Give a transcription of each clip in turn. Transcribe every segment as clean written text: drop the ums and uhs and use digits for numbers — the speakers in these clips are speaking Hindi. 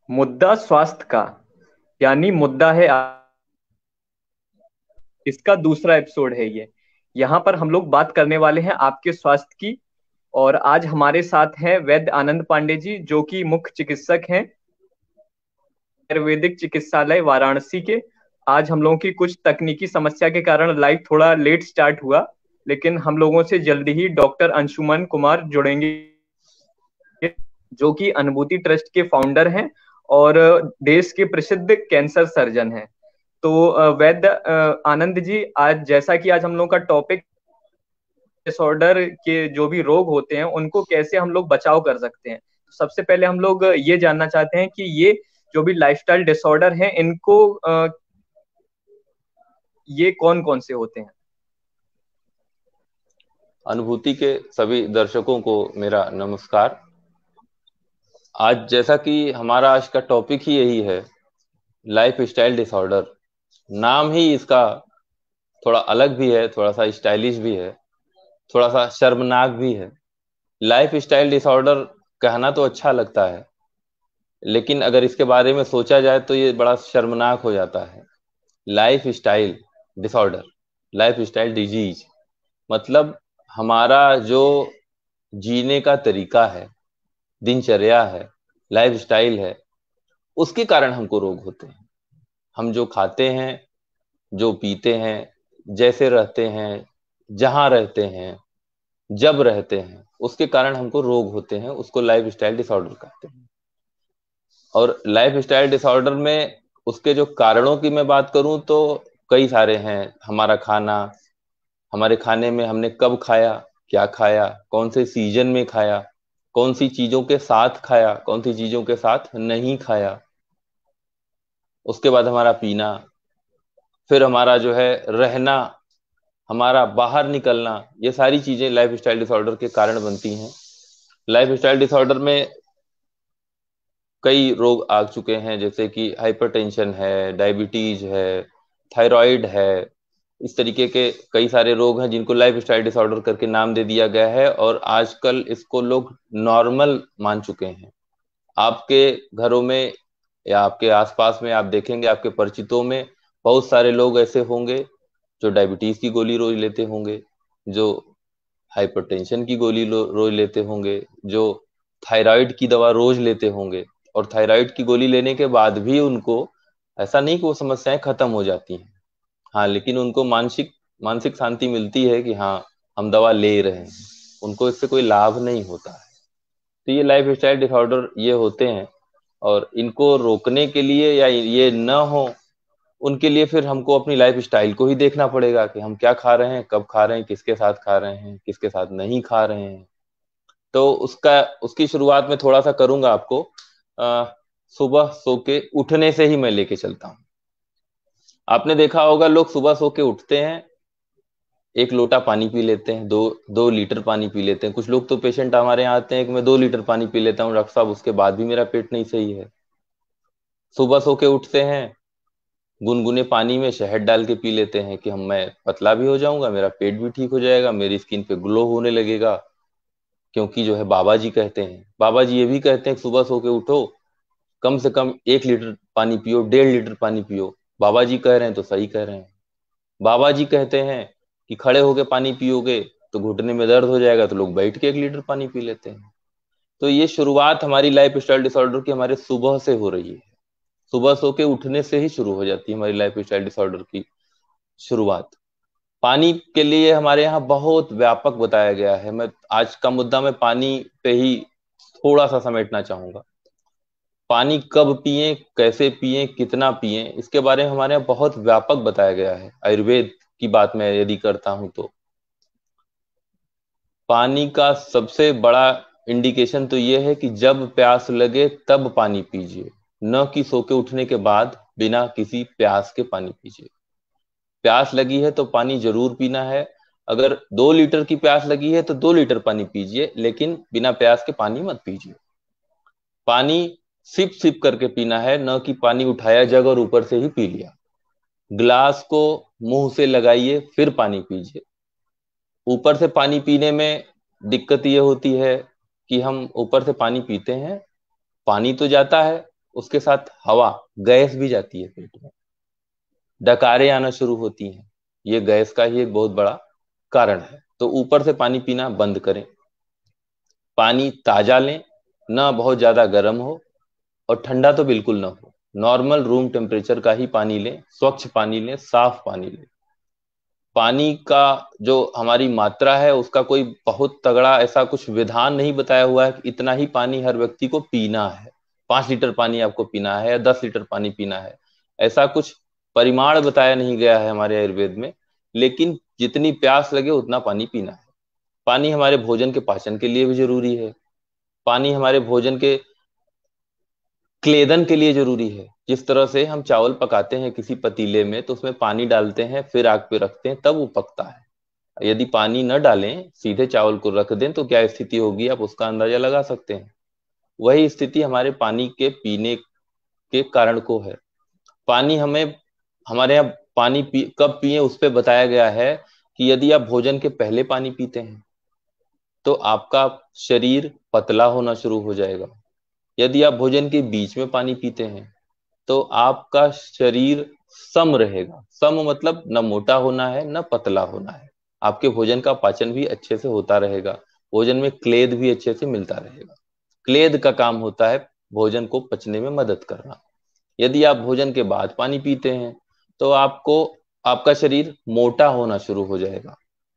मुद्दा स्वास्थ्य का, यानी मुद्दा है इसका दूसरा एपिसोड है ये। यहाँ पर हम लोग बात करने वाले हैं आपके स्वास्थ्य की। और आज हमारे साथ हैं वैद्य आनंद पांडे जी, जो कि मुख्य चिकित्सक हैं आयुर्वेदिक चिकित्सालय वाराणसी के। आज हम लोगों की कुछ तकनीकी समस्या के कारण लाइव थोड़ा लेट स्टार्ट हुआ, लेकिन हम लोगों से जल्दी ही डॉक्टर अंशुमन कुमार जुड़ेंगे, जो कि अनुभूति ट्रस्ट के फाउंडर हैं और देश के प्रसिद्ध कैंसर सर्जन हैं। तो वैद्य आनंद जी, आज जैसा कि आज हम लोग का टॉपिक डिसऑर्डर के जो भी रोग होते हैं उनको कैसे हम लोग बचाव कर सकते हैं, तो सबसे पहले हम लोग ये जानना चाहते हैं कि ये जो भी लाइफस्टाइल डिसऑर्डर हैं इनको ये कौन कौन से होते हैं। अनुभूति के सभी दर्शकों को मेरा नमस्कार। आज जैसा कि हमारा आज का टॉपिक ही यही है, लाइफ स्टाइल डिसऑर्डर। नाम ही इसका थोड़ा अलग भी है, थोड़ा सा स्टाइलिश भी है, थोड़ा सा शर्मनाक भी है। लाइफ स्टाइल डिसऑर्डर कहना तो अच्छा लगता है, लेकिन अगर इसके बारे में सोचा जाए तो ये बड़ा शर्मनाक हो जाता है। Life style disorder, life style disease, मतलब हमारा जो जीने का तरीका है, दिनचर्या है, लाइफ स्टाइल है, उसके कारण हमको रोग होते हैं। हम जो खाते हैं, जो पीते हैं, जैसे रहते हैं, जहां रहते हैं, जब रहते हैं, उसके कारण हमको रोग होते हैं। उसको लाइफ स्टाइल डिसऑर्डर कहते हैं। और लाइफ स्टाइल डिसऑर्डर में उसके जो कारणों की मैं बात करूं तो कई सारे हैं। हमारा खाना, हमारे खाने में हमने कब खाया, क्या खाया, कौन से सीजन में खाया, कौन सी चीजों के साथ खाया, कौन सी चीजों के साथ नहीं खाया। उसके बाद हमारा पीना, फिर हमारा जो है रहना, हमारा बाहर निकलना, ये सारी चीजें लाइफ स्टाइल डिसऑर्डर के कारण बनती हैं। लाइफ स्टाइल डिसऑर्डर में कई रोग आ चुके हैं, जैसे कि हाइपरटेंशन है, डायबिटीज है, थायराइड है। इस तरीके के कई सारे रोग हैं जिनको लाइफ स्टाइल डिसऑर्डर करके नाम दे दिया गया है, और आजकल इसको लोग नॉर्मल मान चुके हैं। आपके घरों में या आपके आसपास में आप देखेंगे, आपके परिचितों में बहुत सारे लोग ऐसे होंगे जो डायबिटीज की गोली रोज लेते होंगे, जो हाइपरटेंशन की गोली रोज लेते होंगे, जो थायराइड की दवा रोज लेते होंगे। और थायराइड की गोली लेने के बाद भी उनको ऐसा नहीं कि वो समस्याएं खत्म हो जाती हैं, हाँ, लेकिन उनको मानसिक मानसिक शांति मिलती है कि हाँ, हम दवा ले रहे हैं। उनको इससे कोई लाभ नहीं होता है। तो ये लाइफ स्टाइल डिसऑर्डर ये होते हैं, और इनको रोकने के लिए या ये न हो, उनके लिए फिर हमको अपनी लाइफ स्टाइल को ही देखना पड़ेगा कि हम क्या खा रहे हैं, कब खा रहे हैं, किसके साथ खा रहे हैं, किसके साथ नहीं खा रहे हैं। तो उसकी शुरुआत में थोड़ा सा करूंगा आपको। आ, सुबह सो के उठने से ही मैं लेके चलता हूँ। आपने देखा होगा, लोग सुबह सो के उठते हैं, एक लोटा पानी पी लेते हैं, 2 लीटर पानी पी लेते हैं। कुछ लोग तो पेशेंट हमारे यहाँ आते हैं कि मैं 2 लीटर पानी पी लेता हूँ डॉक्टर साहब, उसके बाद भी मेरा पेट नहीं सही है। सुबह सो के उठते हैं, गुनगुने पानी में शहद डाल के पी लेते हैं कि हम मैं पतला भी हो जाऊंगा, मेरा पेट भी ठीक हो जाएगा, मेरी स्किन पे ग्लो होने लगेगा। क्योंकि जो है बाबा जी कहते हैं, बाबा जी ये भी कहते हैं कि सुबह सो के उठो, कम से कम 1 लीटर पानी पियो, 1.5 लीटर पानी पियो। बाबा जी कह रहे हैं तो सही कह रहे हैं। बाबा जी कहते हैं कि खड़े होके पानी पियोगे तो घुटने में दर्द हो जाएगा, तो लोग बैठ के 1 लीटर पानी पी लेते हैं। तो ये शुरुआत हमारी लाइफ स्टाइल डिसऑर्डर की हमारे सुबह से हो रही है। सुबह सो के उठने से ही शुरू हो जाती है हमारी लाइफ स्टाइल डिसऑर्डर की शुरुआत। पानी के लिए हमारे यहाँ बहुत व्यापक बताया गया है। मैं आज का मुद्दा मैं पानी पे ही थोड़ा सा समेटना चाहूंगा। पानी कब पिएं, कैसे पिएं, कितना पिएं, इसके बारे में हमारे यहाँ बहुत व्यापक बताया गया है। आयुर्वेद की बात मैं यदि करता हूं तो पानी का सबसे बड़ा इंडिकेशन तो यह है कि जब प्यास लगे तब पानी पीजिए, न कि सो के उठने के बाद बिना किसी प्यास के पानी पीजिए। प्यास लगी है तो पानी जरूर पीना है। अगर 2 लीटर की प्यास लगी है तो 2 लीटर पानी पीजिए, लेकिन बिना प्यास के पानी मत पीजिए। पानी सिप सिप करके पीना है, न कि पानी उठाया जग और ऊपर से ही पी लिया। ग्लास को मुंह से लगाइए फिर पानी पीजिए। ऊपर से पानी पीने में दिक्कत ये होती है कि हम ऊपर से पानी पीते हैं, पानी तो जाता है, उसके साथ हवा, गैस भी जाती है पेट में, डकारें आना शुरू होती हैं। ये गैस का ही एक बहुत बड़ा कारण है। तो ऊपर से पानी पीना बंद करें। पानी ताजा लें, ना बहुत ज्यादा गर्म हो और ठंडा तो बिल्कुल ना हो। नॉर्मल रूम टेम्परेचर का ही पानी लें, स्वच्छ पानी लें, साफ पानी लें। पानी का जो हमारी मात्रा है उसका कोई बहुत तगड़ा ऐसा कुछ विधान नहीं बताया हुआ है कि इतना ही पानी हर व्यक्ति को पीना है, 5 लीटर पानी आपको पीना है या 10 लीटर पानी पीना है, ऐसा कुछ परिमाण बताया नहीं गया है हमारे आयुर्वेद में। लेकिन जितनी प्यास लगे उतना पानी पीना है। पानी हमारे भोजन के पाचन के लिए भी जरूरी है। पानी हमारे भोजन के क्लेदन के लिए जरूरी है। जिस तरह से हम चावल पकाते हैं किसी पतीले में तो उसमें पानी डालते हैं, फिर आग पे रखते हैं, तब वो पकता है। यदि पानी न डालें, सीधे चावल को रख दें, तो क्या स्थिति होगी आप उसका अंदाजा लगा सकते हैं। वही स्थिति हमारे पानी के पीने के कारण को है। पानी हमें, हमारे यहाँ पानी कब पिए उस पे बताया गया है कि यदि आप भोजन के पहले पानी पीते हैं तो आपका शरीर पतला होना शुरू हो जाएगा। यदि आप भोजन के बीच में पानी पीते हैं तो आपका शरीर सम रहेगा। सम मतलब न मोटा होना है न पतला होना है। आपके भोजन का पाचन भी अच्छे से होता रहेगा, भोजन में क्लेद भी अच्छे से मिलता रहेगा। क्लेद का काम होता है भोजन को पचने में मदद करना। यदि आप भोजन के बाद पानी पीते हैं तो आपको, आपका शरीर मोटा होना शुरू हो जाएगा।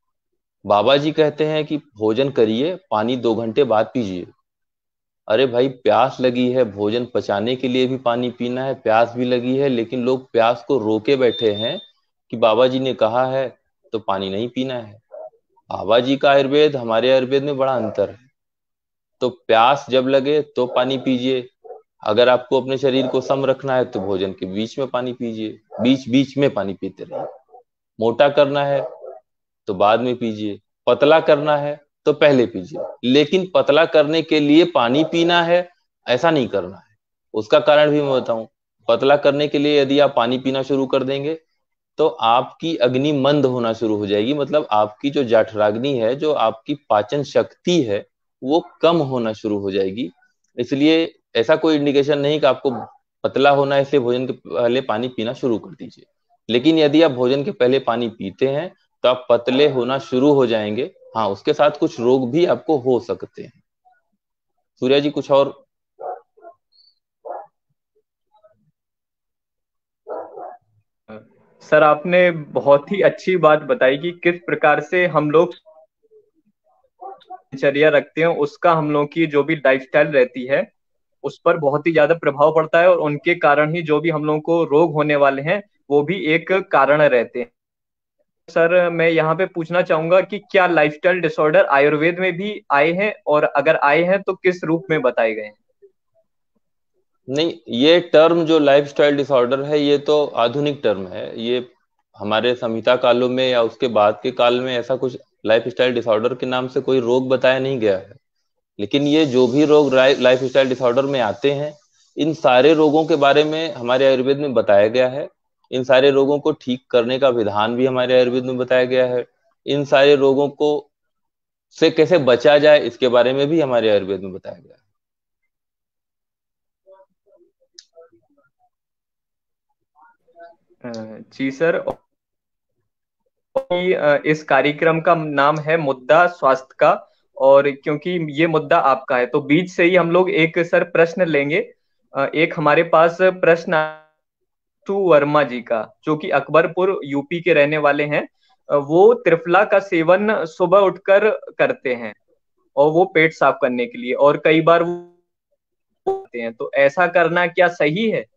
बाबा जी कहते हैं कि भोजन करिए, पानी 2 घंटे बाद पीजिए। अरे भाई, प्यास लगी है, भोजन पचाने के लिए भी पानी पीना है, प्यास भी लगी है, लेकिन लोग प्यास को रोके बैठे हैं कि बाबा जी ने कहा है तो पानी नहीं पीना है। बाबा जी का आयुर्वेद, हमारे आयुर्वेद में बड़ा अंतर है। तो प्यास जब लगे तो पानी पीजिए। अगर आपको अपने शरीर को सम रखना है तो भोजन के बीच में पानी पीजिए, बीच बीच में पानी पीते रहिए। मोटा करना है तो बाद में पीजिए, पतला करना है तो पहले पीजिए। लेकिन पतला करने के लिए पानी पीना है, ऐसा नहीं करना है। उसका कारण भी मैं बताऊं। पतला करने के लिए यदि आप पानी पीना शुरू कर देंगे तो आपकी अग्नि मंद होना शुरू हो जाएगी। मतलब आपकी जो जाठराग्नि है, जो आपकी पाचन शक्ति है, वो कम होना शुरू हो जाएगी। इसलिए ऐसा कोई इंडिकेशन नहीं कि आपको पतला होना है इसलिए भोजन के पहले पानी पीना शुरू कर दीजिए। लेकिन यदि आप भोजन के पहले पानी पीते हैं तो आप पतले होना शुरू हो जाएंगे। हाँ, उसके साथ कुछ रोग भी आपको हो सकते हैं। सूर्या जी, कुछ और? सर, आपने बहुत ही अच्छी बात बताई कि किस प्रकार से हम लोग दिनचर्या रखते हैं, उसका हम लोग की जो भी लाइफस्टाइल रहती है उस पर बहुत ही ज्यादा प्रभाव पड़ता है, और उनके कारण ही जो भी हम लोगों को रोग होने वाले हैं वो भी एक कारण रहते हैं। सर, मैं यहाँ पे पूछना चाहूंगा कि क्या लाइफस्टाइल डिसऑर्डर आयुर्वेद में भी आए हैं, और अगर आए हैं तो किस रूप में बताए गए हैं? नहीं, ये टर्म जो लाइफस्टाइल डिसऑर्डर है ये तो आधुनिक टर्म है। ये हमारे संहिता कालों में या उसके बाद के काल में ऐसा कुछ लाइफस्टाइल डिसऑर्डर के नाम से कोई रोग बताया नहीं गया है। लेकिन ये जो भी रोग लाइफस्टाइल डिसऑर्डर में आते हैं, इन सारे रोगों के बारे में हमारे आयुर्वेद में बताया गया है। इन सारे रोगों को ठीक करने का विधान भी हमारे आयुर्वेद में बताया गया है। इन सारे रोगों को से कैसे बचा जाए इसके बारे में भी हमारे आयुर्वेद में बताया गया है। जी सर। इस कार्यक्रम का नाम है मुद्दा स्वास्थ्य का, और क्योंकि ये मुद्दा आपका है तो बीच से ही हम लोग एक सर प्रश्न लेंगे। एक हमारे पास प्रश्न टू वर्मा जी का, जो कि अकबरपुर यूपी के रहने वाले हैं। वो त्रिफला का सेवन सुबह उठकर करते हैं, और वो पेट साफ करने के लिए, और कई बार वो करते हैं, तो ऐसा करना क्या सही है?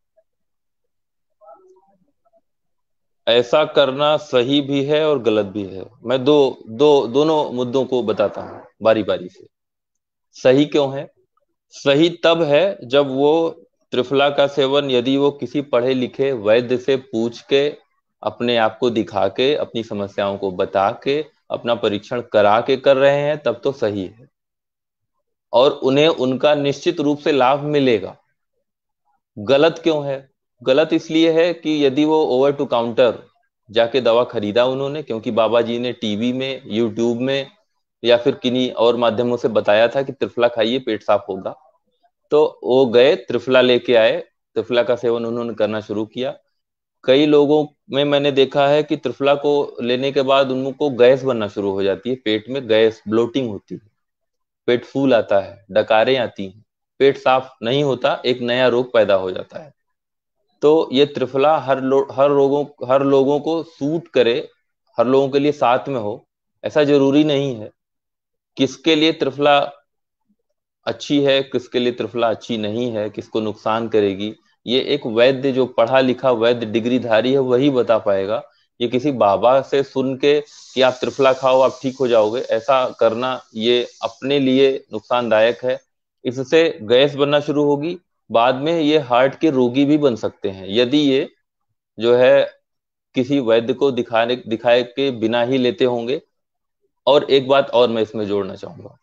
ऐसा करना सही भी है और गलत भी है। मैं दोनों मुद्दों को बताता हूँ बारी बारी से। सही क्यों है? सही तब है जब वो त्रिफला का सेवन, यदि वो किसी पढ़े लिखे वैद्य से पूछ के, अपने आप को दिखा के, अपनी समस्याओं को बता के, अपना परीक्षण करा के कर रहे हैं, तब तो सही है और उन्हें उनका निश्चित रूप से लाभ मिलेगा। गलत क्यों है? गलत इसलिए है कि यदि वो ओवर टू काउंटर जाके दवा खरीदा उन्होंने, क्योंकि बाबा जी ने टीवी में, यूट्यूब में या फिर किन्हीं और माध्यमों से बताया था कि त्रिफला खाइए पेट साफ होगा, तो वो गए, त्रिफला लेके आए, त्रिफला का सेवन उन्होंने करना शुरू किया। कई लोगों में मैंने देखा है कि त्रिफला को लेने के बाद उनको गैस बनना शुरू हो जाती है, पेट में गैस, ब्लोटिंग होती है, पेट फूल आता है, डकारें आती हैं, पेट साफ नहीं होता, एक नया रोग पैदा हो जाता है। तो ये त्रिफला हर लोगों को सूट करे, हर लोगों के लिए साथ में हो, ऐसा जरूरी नहीं है। किसके लिए त्रिफला अच्छी है, किसके लिए त्रिफला अच्छी नहीं है, किसको नुकसान करेगी, ये एक वैद्य, जो पढ़ा लिखा वैद्य डिग्रीधारी है, वही बता पाएगा। ये किसी बाबा से सुन के कि आप त्रिफला खाओ आप ठीक हो जाओगे, ऐसा करना ये अपने लिए नुकसानदायक है। इससे गैस बनना शुरू होगी, बाद में ये हार्ट के रोगी भी बन सकते हैं यदि ये जो है किसी वैद्य को दिखाए के बिना ही लेते होंगे। और एक बात और मैं इसमें जोड़ना चाहूंगा,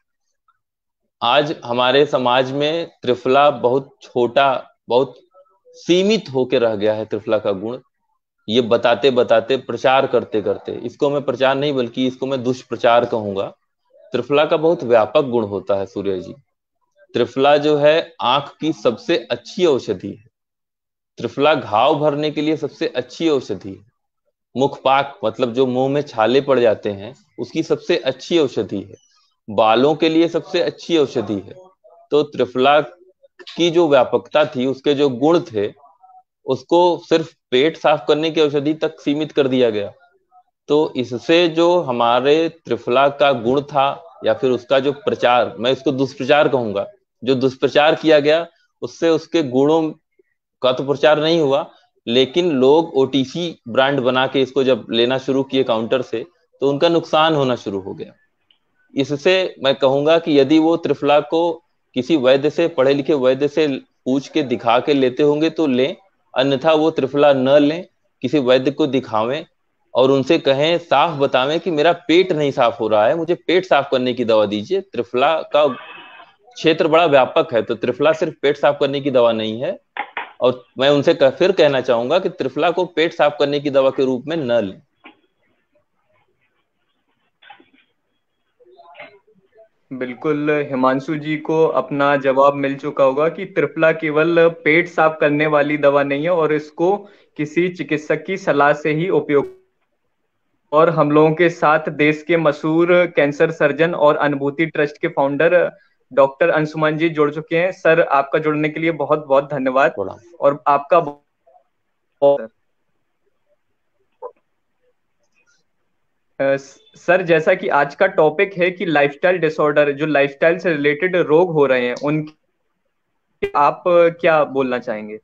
आज हमारे समाज में त्रिफला बहुत छोटा, बहुत सीमित होकर रह गया है त्रिफला का गुण। ये बताते बताते, प्रचार करते करते, इसको मैं प्रचार नहीं बल्कि इसको मैं दुष्प्रचार कहूंगा। त्रिफला का बहुत व्यापक गुण होता है सूर्य जी। त्रिफला जो है आंख की सबसे अच्छी औषधि है, त्रिफला घाव भरने के लिए सबसे अच्छी औषधि है, मुखपाक मतलब जो मुंह में छाले पड़ जाते हैं उसकी सबसे अच्छी औषधि है, बालों के लिए सबसे अच्छी औषधि है। तो त्रिफला की जो व्यापकता थी, उसके जो गुण थे, उसको सिर्फ पेट साफ करने की औषधि तक सीमित कर दिया गया। तो इससे जो हमारे त्रिफला का गुण था, या फिर उसका जो प्रचार, मैं इसको दुष्प्रचार कहूंगा, जो दुष्प्रचार किया गया, उससे उसके गुणों का तो प्रचार नहीं हुआ, लेकिन लोग ओटीसी ब्रांड बना के इसको जब लेना शुरू किए काउंटर से, तो उनका नुकसान होना शुरू हो गया। इससे मैं कहूंगा कि यदि वो त्रिफला को किसी वैद्य से, पढ़े लिखे वैद्य से पूछ के दिखा के लेते होंगे तो लें, अन्यथा वो त्रिफला न लें, किसी वैद्य को दिखावें और उनसे कहें, साफ बतावें कि मेरा पेट नहीं साफ हो रहा है, मुझे पेट साफ करने की दवा दीजिए। त्रिफला का क्षेत्र बड़ा व्यापक है, तो त्रिफला सिर्फ पेट साफ करने की दवा नहीं है। और मैं उनसे फिर कहना चाहूंगा कि त्रिफला को पेट साफ करने की दवा के रूप में न लें। बिल्कुल, हिमांशु जी को अपना जवाब मिल चुका होगा कि त्रिफला केवल पेट साफ करने वाली दवा नहीं है और इसको किसी चिकित्सक की सलाह से ही उपयोग। और हम लोगों के साथ देश के मशहूर कैंसर सर्जन और अनुभूति ट्रस्ट के फाउंडर डॉक्टर अंशुमन जी जुड़ चुके हैं। सर, आपका जुड़ने के लिए बहुत बहुत धन्यवाद। और आपका सर, जैसा कि आज का टॉपिक है कि लाइफस्टाइल डिसऑर्डर, जो लाइफस्टाइल से रिलेटेड रोग हो रहे हैं, उनकी आप क्या बोलना चाहेंगे?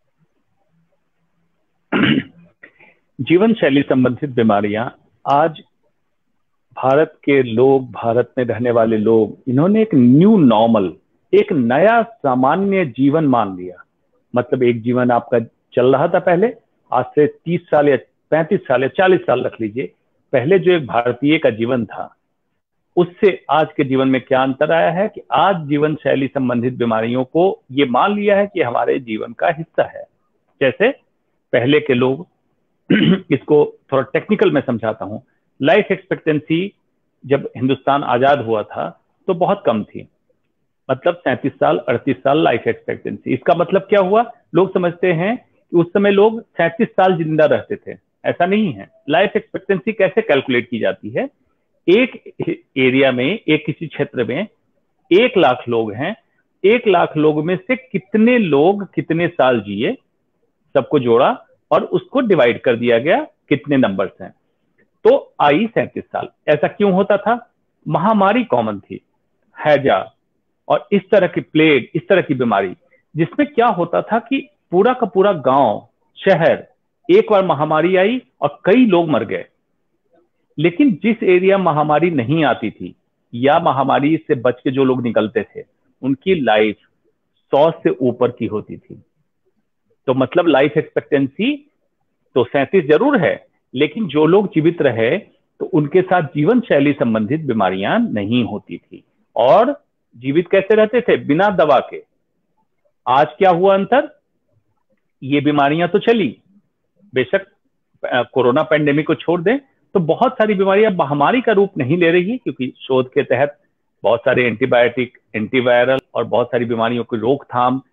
जीवन शैली संबंधित बीमारियां आज भारत के लोग, भारत में रहने वाले लोग, इन्होंने एक न्यू नॉर्मल, एक नया सामान्य जीवन मान लिया। मतलब एक जीवन आपका चल रहा था पहले, आज से 30 साल या 35 साल या 40 साल रख लीजिए, पहले जो एक भारतीय का जीवन था, उससे आज के जीवन में क्या अंतर आया है कि आज जीवन शैली संबंधित बीमारियों को ये मान लिया है कि हमारे जीवन का हिस्सा है। जैसे पहले के लोग इसको थोड़ा टेक्निकल में समझाता हूं, लाइफ एक्सपेक्टेंसी जब हिंदुस्तान आजाद हुआ था तो बहुत कम थी, मतलब 37 साल 38 साल लाइफ एक्सपेक्टेंसी। इसका मतलब क्या हुआ, लोग समझते हैं कि उस समय लोग 37 साल जिंदा रहते थे, ऐसा नहीं है। लाइफ एक्सपेक्टेंसी कैसे कैलकुलेट की जाती है, एक एरिया में, एक किसी क्षेत्र में 1 लाख लोग हैं, 1 लाख लोग में से कितने लोग कितने साल जिए, सबको जोड़ा और उसको डिवाइड कर दिया गया कितने नंबर्स हैं, तो आई 37 साल। ऐसा क्यों होता था, महामारी कॉमन थी, हैजा और इस तरह की प्लेग, इस तरह की बीमारी, जिसमें क्या होता था कि पूरा का पूरा गांव, शहर, एक बार महामारी आई और कई लोग मर गए। लेकिन जिस एरिया महामारी नहीं आती थी या महामारी से बच के जो लोग निकलते थे, उनकी लाइफ 100 से ऊपर की होती थी। तो मतलब लाइफ एक्सपेक्टेंसी तो 37 जरूर है, लेकिन जो लोग जीवित रहे तो उनके साथ जीवन शैली संबंधित बीमारियां नहीं होती थी और जीवित कैसे रहते थे, बिना दवा के। आज क्या हुआ अंतर, ये बीमारियां तो चली, बेशक कोरोना पेंडेमिक को छोड़ दें तो बहुत सारी बीमारियां महामारी का रूप नहीं ले रही है, क्योंकि शोध के तहत बहुत सारे एंटीबायोटिक, एंटीवायरल और बहुत सारी बीमारियों की रोकथाम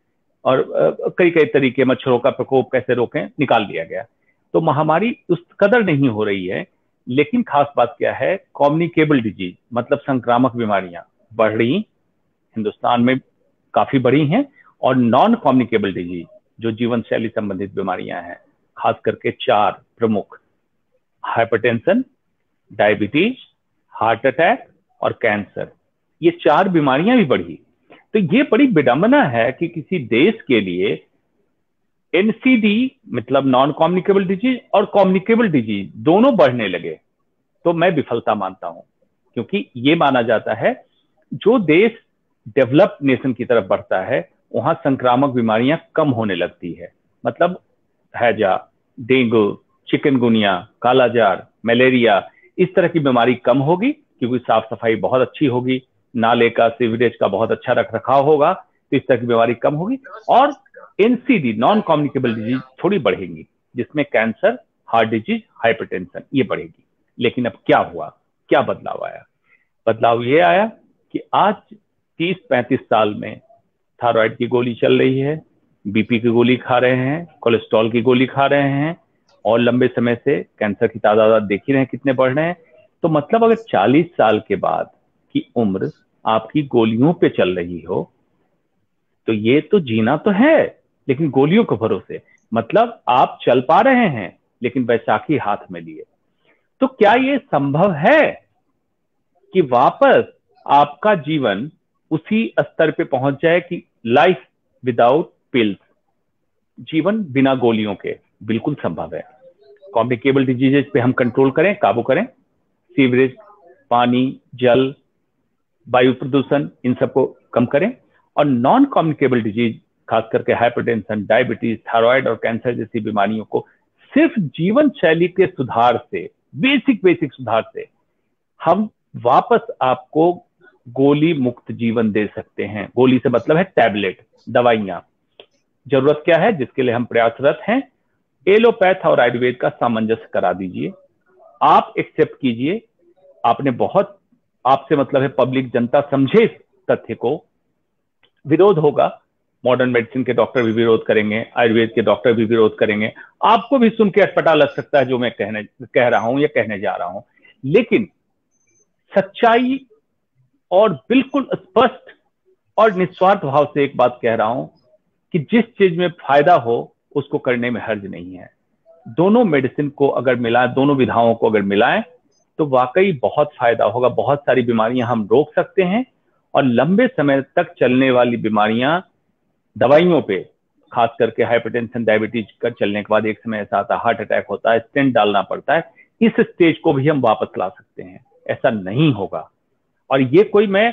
और कई कई तरीके, मच्छरों का प्रकोप कैसे रोकें, निकाल दिया गया। तो महामारी उस कदर नहीं हो रही है। लेकिन खास बात क्या है, कम्युनिकेबल डिजीज मतलब संक्रामक बीमारियां बढ़ रही, हिंदुस्तान में काफी बढ़ी हैं। और नॉन कम्युनिकेबल डिजीज जो जीवन शैली संबंधित बीमारियां हैं, खास करके 4 प्रमुख: हाइपरटेंशन, डायबिटीज, हार्ट अटैक और कैंसर। ये 4 बीमारियां भी बढ़ी। तो ये बड़ी विडंबना है कि किसी देश के लिए एनसीडी मतलब नॉन कम्युनिकेबल डिजीज और कम्युनिकेबल डिजीज दोनों बढ़ने लगे। तो मैं विफलता मानता हूं, क्योंकि ये माना जाता है जो देश डेवलप्ड नेशन की तरफ बढ़ता है वहां संक्रामक बीमारियां कम होने लगती है। मतलब हैजा, डेंगू, चिकनगुनिया, कालाजार, मलेरिया, इस तरह की बीमारी कम होगी क्योंकि साफ सफाई बहुत अच्छी होगी, नाले का, सीवरेज का बहुत अच्छा रख रखाव होगा, तो इस तरह की बीमारी कम होगी। और एनसीडी नॉन कम्युनिकेबल डिजीज थोड़ी बढ़ेंगी, जिसमें कैंसर, हार्ट डिजीज, हाइपरटेंशन ये बढ़ेगी। लेकिन अब क्या हुआ, क्या बदलाव आया? बदलाव ये आया कि आज 30-35 साल में थायराइड की गोली चल रही है, बीपी की गोली खा रहे हैं, कोलेस्ट्रॉल की गोली खा रहे हैं, और लंबे समय से कैंसर की तादाद देख ही रहे हैं कितने बढ़ रहे हैं। तो मतलब अगर 40 साल के बाद की उम्र आपकी गोलियों पे चल रही हो, तो ये तो जीना तो है लेकिन गोलियों के भरोसे। मतलब आप चल पा रहे हैं लेकिन बैसाखी हाथ में लिए। तो क्या ये संभव है कि वापस आपका जीवन उसी स्तर पे पहुंच जाए कि लाइफ विदाउट पिल्स, जीवन बिना गोलियों के? बिल्कुल संभव है। कम्युनिकेबल डिजीजेस पे हम कंट्रोल करें, काबू करें, सीवरेज, पानी, जल, वायु प्रदूषण, इन सबको कम करें। और नॉन कम्युनिकेबल डिजीज खास करके हाइपरटेंशन, डायबिटीज, थायराइड और कैंसर जैसी बीमारियों को सिर्फ जीवन शैली के सुधार से, बेसिक सुधार से हम वापस आपको गोली मुक्त जीवन दे सकते हैं। गोली से मतलब है टैबलेट, दवाइयां। जरूरत क्या है जिसके लिए हम प्रयासरत हैं? एलोपैथ और आयुर्वेद का सामंजस्य करा दीजिए, आप एक्सेप्ट कीजिए। आपने बहुत, आपसे मतलब है पब्लिक, जनता समझे इस तथ्य को। विरोध होगा, मॉडर्न मेडिसिन के डॉक्टर भी विरोध करेंगे, आयुर्वेद के डॉक्टर भी विरोध करेंगे, आपको भी सुन के अटपटा लग सकता है जो मैं कह रहा हूं या कहने जा रहा हूं। लेकिन सच्चाई और बिल्कुल स्पष्ट और निस्वार्थ भाव से एक बात कह रहा हूं कि जिस चीज में फायदा हो उसको करने में हर्ज नहीं है। दोनों मेडिसिन को अगर मिलाएं, दोनों विधाओं को अगर मिलाएं, तो वाकई बहुत फायदा होगा। बहुत सारी बीमारियां हम रोक सकते हैं और लंबे समय तक चलने वाली बीमारियां दवाइयों पे, खास करके हाइपरटेंशन, डायबिटीज का चलने के बाद एक समय ऐसा आता है हार्ट अटैक होता है, स्टेंट डालना पड़ता है, इस स्टेज को भी हम वापस ला सकते हैं। ऐसा नहीं होगा। और ये कोई मैं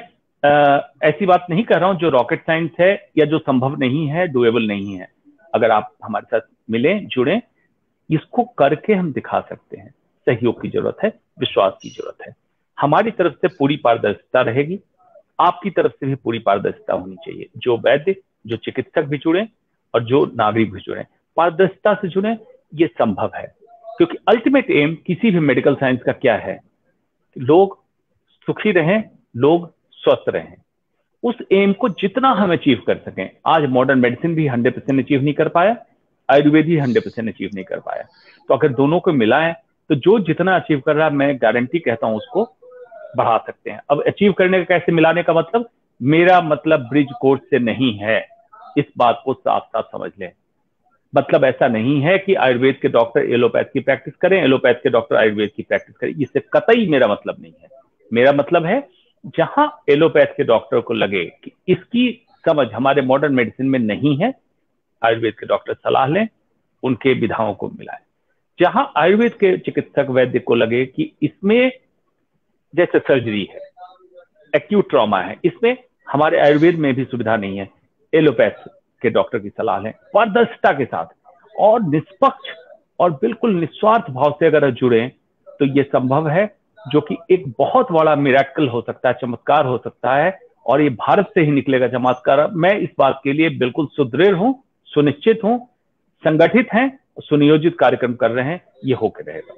ऐसी बात नहीं कर रहा हूं जो रॉकेट साइंस है या जो संभव नहीं है, डुएबल नहीं है। अगर आप हमारे साथ मिलें, जुड़ें, इसको करके हम दिखा सकते हैं। सहयोग की जरूरत है, विश्वास की जरूरत है। हमारी तरफ से पूरी पारदर्शिता रहेगी, आपकी तरफ से भी पूरी पारदर्शिता होनी चाहिए। जो वैद्य, जो चिकित्सक भी जुड़े और जो नागरिक भी जुड़े, पारदर्शिता से जुड़े। ये संभव है क्योंकि अल्टीमेट एम किसी भी मेडिकल साइंस का क्या है? लोग सुखी रहें, लोग स्वस्थ रहें। उस एम को जितना हम अचीव कर सकें, आज मॉडर्न मेडिसिन भी 100% अचीव नहीं कर पाया, आयुर्वेद ही 100% अचीव नहीं कर पाया। तो अगर दोनों को मिलाएं तो जो जितना अचीव कर रहा है, मैं गारंटी कहता हूं उसको बढ़ा सकते हैं। अब अचीव करने का कैसे मिलाने का मतलब, मेरा मतलब ब्रिज कोर्स से नहीं है, इस बात को साफ साफ समझ लें। मतलब ऐसा नहीं है कि आयुर्वेद के डॉक्टर एलोपैथ की प्रैक्टिस करें, एलोपैथ के डॉक्टर आयुर्वेद की प्रैक्टिस करें, इससे कतई मेरा मतलब नहीं है। मेरा मतलब है जहां एलोपैथ के डॉक्टर को लगे कि इसकी समझ हमारे मॉडर्न मेडिसिन में नहीं है, आयुर्वेद के डॉक्टर सलाह लें, उनके विधाओं को मिलाएं। जहां आयुर्वेद के चिकित्सक वैद्य को लगे कि इसमें जैसे सर्जरी है, एक्यूट ट्रॉमा है, इसमें हमारे आयुर्वेद में भी सुविधा नहीं है, एलोपैथ के डॉक्टर की सलाह लें पारदर्शिता के साथ और निष्पक्ष और बिल्कुल निस्वार्थ भाव से अगर जुड़े तो ये संभव है, जो कि एक बहुत बड़ा मिरेकल हो सकता है, चमत्कार हो सकता है। और ये भारत से ही निकलेगा चमत्कार। मैं इस बात के लिए बिल्कुल सुदृढ़ हूं, सुनिश्चित हूं, संगठित हैं, सुनियोजित कार्यक्रम कर रहे हैं, ये होकर रहेगा।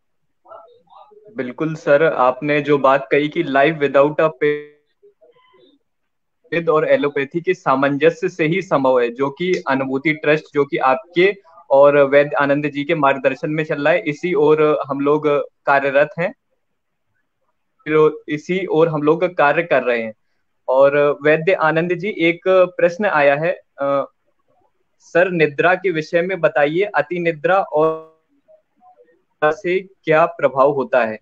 बिल्कुल सर, आपने जो बात कही कि लाइफ विदाउट अ आयुर्वेद और एलोपैथी के सामंजस्य से ही संभव है, जो कि अनुभूति ट्रस्ट जो कि आपके और वैद्य आनंद जी के मार्गदर्शन में चल रहा है, इसी ओर हम लोग कार्यरत हैं, इसी ओर हम लोग कार्य कर रहे हैं। और वैद्य आनंद जी, एक प्रश्न आया है, सर निद्रा के विषय में बताइए, अति निद्रा और से क्या प्रभाव होता है?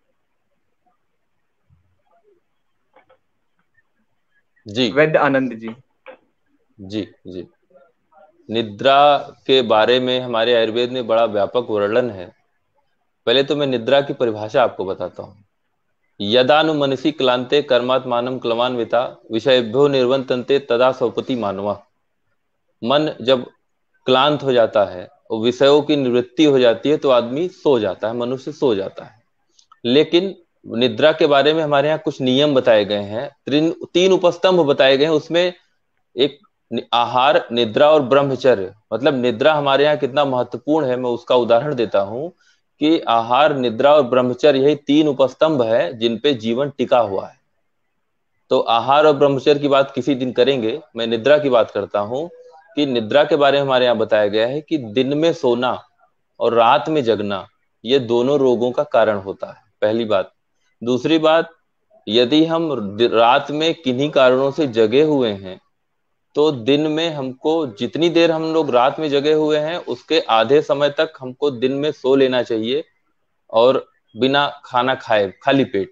जी वैद्य आनंद जी। जी जी निद्रा के बारे में हमारे आयुर्वेद में बड़ा व्यापक वर्णन है। पहले तो मैं निद्रा की परिभाषा आपको बताता हूँ। यदानु मनसि क्लांते कर्मात्मानं क्लमान्विता विषयभ्यो निर्वतन्ते तदा सौपति मानवा। मन जब क्लांत हो जाता है और विषयों की निवृत्ति हो जाती है तो आदमी सो जाता है, मनुष्य सो जाता है। लेकिन निद्रा के बारे में हमारे यहाँ कुछ नियम बताए गए हैं, तीन उपस्तंभ बताए गए हैं। उसमें एक आहार, निद्रा और ब्रह्मचर्य, मतलब निद्रा हमारे यहाँ कितना महत्वपूर्ण है मैं उसका उदाहरण देता हूँ कि आहार, निद्रा और ब्रह्मचर्य यही तीन उपस्तंभ है जिन पे जीवन टिका हुआ है। तो आहार और ब्रह्मचर्य की बात किसी दिन करेंगे। मैं निद्रा की बात करता हूँ कि निद्रा के बारे में हमारे यहाँ बताया गया है कि दिन में सोना और रात में जगना ये दोनों रोगों का कारण होता है, पहली बात। दूसरी बात, यदि हम रात में किन्हीं कारणों से जगे हुए हैं तो दिन में हमको जितनी देर हम लोग रात में जगे हुए हैं उसके आधे समय तक हमको दिन में सो लेना चाहिए, और बिना खाना खाए, खाली पेट।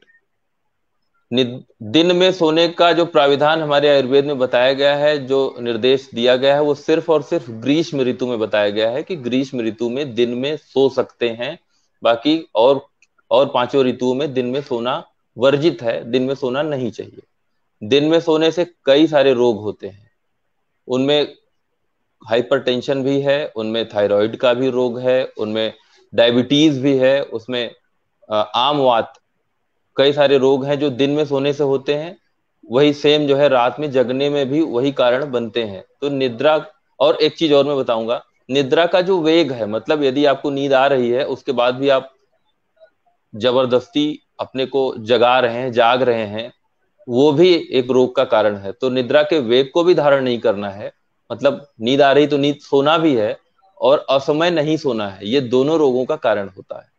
दिन में सोने का जो प्राविधान हमारे आयुर्वेद में बताया गया है, जो निर्देश दिया गया है, वो सिर्फ और सिर्फ ग्रीष्म ऋतु में बताया गया है कि ग्रीष्म ऋतु में दिन में सो सकते हैं। बाकी और पांचों ऋतुओं में दिन में सोना वर्जित है, दिन में सोना नहीं चाहिए। दिन में सोने से कई सारे रोग होते हैं, उनमें हाइपरटेंशन भी है, उनमें थायराइड का भी रोग है, उनमें डायबिटीज भी है, उसमें आम वात, कई सारे रोग हैं जो दिन में सोने से होते हैं। वही सेम जो है रात में जगने में भी वही कारण बनते हैं। तो निद्रा, और एक चीज और मैं बताऊंगा, निद्रा का जो वेग है, मतलब यदि आपको नींद आ रही है उसके बाद भी आप जबरदस्ती अपने को जगा रहे हैं, जाग रहे हैं, वो भी एक रोग का कारण है। तो निद्रा के वेग को भी धारण नहीं करना है, मतलब नींद आ रही तो नींद सोना भी है, और असमय नहीं सोना है, ये दोनों रोगों का कारण होता है।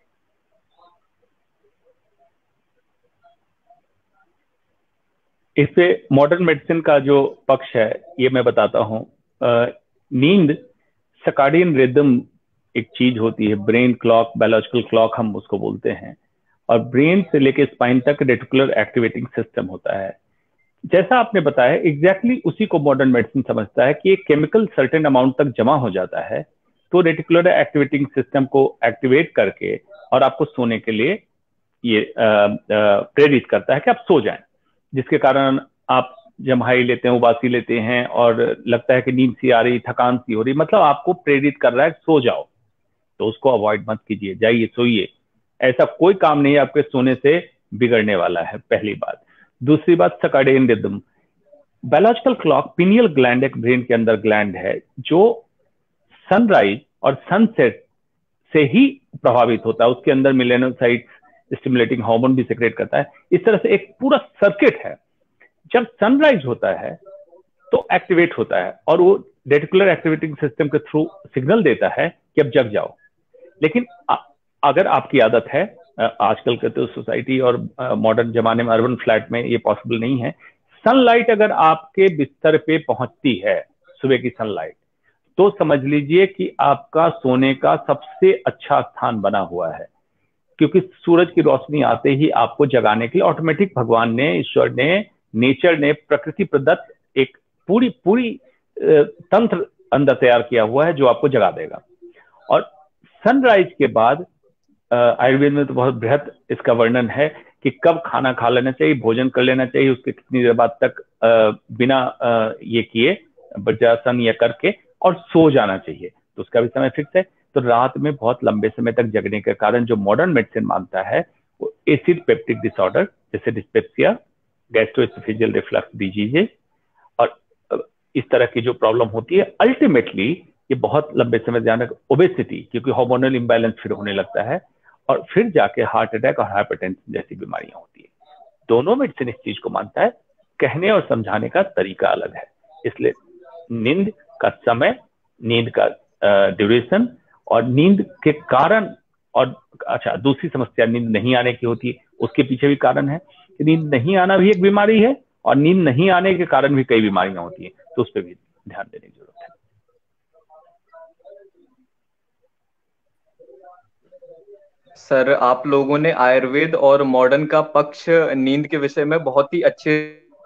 इससे मॉडर्न मेडिसिन का जो पक्ष है ये मैं बताता हूँ। नींद सर्काडियन रिदम एक चीज होती है, ब्रेन क्लॉक, बायोलॉजिकल क्लॉक हम उसको बोलते हैं, और ब्रेन से लेके स्पाइन तक रेटिकुलर एक्टिवेटिंग सिस्टम होता है। जैसा आपने बताया एग्जैक्टली उसी को मॉडर्न मेडिसिन समझता है कि एक केमिकल सर्टेन अमाउंट तक जमा हो जाता है तो रेटिकुलर एक्टिवेटिंग सिस्टम को एक्टिवेट करके और आपको सोने के लिए ये प्रेरित करता है कि आप सो जाएं, जिसके कारण आप जम्हाई लेते हैं, उबासी लेते हैं और लगता है कि नींद सी आ रही, थकान सी हो रही, मतलब आपको प्रेरित कर रहा है सो जाओ। तो उसको अवॉइड मत कीजिए, जाइए सोइए। ऐसा कोई काम नहीं है आपके सोने से बिगड़ने वाला है, पहली बात। दूसरी बात, circadian rhythm, biological clock, pineal gland एक ब्रेन के अंदर ग्लैंड है जो सनराइज और सनसेट से ही प्रभावित होता है। उसके अंदर मेलेनोसाइट्स स्टिमुलेटिंग हार्मोन भी सेक्रेट करता है। इस तरह से एक पूरा सर्किट है। जब सनराइज होता है तो एक्टिवेट होता है और वो रेटिकुलर एक्टिवेटिंग सिस्टम के थ्रू सिग्नल देता है कि अब जग जाओ। लेकिन अगर आपकी आदत है, आजकल के तो सोसाइटी और मॉडर्न जमाने में अर्बन फ्लैट में ये पॉसिबल नहीं है, सनलाइट अगर आपके बिस्तर पे पहुंचती है, सुबह की सनलाइट, तो समझ लीजिए कि आपका सोने का सबसे अच्छा स्थान बना हुआ है, क्योंकि सूरज की रोशनी आते ही आपको जगाने के लिए ऑटोमेटिक भगवान ने, ईश्वर ने, नेचर ने, प्रकृति प्रदत्त एक पूरी तंत्र अंदर तैयार किया हुआ है जो आपको जगा देगा। और सनराइज के बाद आयुर्वेद में तो बहुत बृहद इसका वर्णन है कि कब खाना खा लेना चाहिए, भोजन कर लेना चाहिए, उसके कितनी देर बाद तक बिना ये किए वज्रासन या करके और सो जाना चाहिए, तो उसका भी समय फिक्स है। तो रात में बहुत लंबे समय तक जगने के कारण जो मॉडर्न मेडिसिन मानता है वो एसिड पेप्टिक डिसऑर्डर जैसे डिस्पेप्सिया, गैस्ट्रोएसोफेजियल रिफ्लक्स डिजीज और इस तरह की जो प्रॉब्लम होती है, अल्टीमेटली ये बहुत लंबे समय ध्यान, ओबेसिटी, क्योंकि हार्मोनल इंबैलेंस फिर होने लगता है और फिर जाके हार्ट अटैक और हाइपरटेंशन जैसी बीमारियां होती है। दोनों मेडिसिन इस चीज को मानता है कहने और समझाने का तरीका अलग है। इसलिए नींद का समय, नींद का ड्यूरेशन और नींद के कारण, और अच्छा दूसरी समस्या नींद नहीं आने की होती है, उसके पीछे भी कारण है कि नींद नहीं आना भी एक बीमारी है और नींद नहीं आने के कारण भी कई बीमारियां होती हैं, तो उस पर भी ध्यान देने की जरूरत है। सर, आप लोगों ने आयुर्वेद और मॉडर्न का पक्ष नींद के विषय में बहुत ही अच्छे,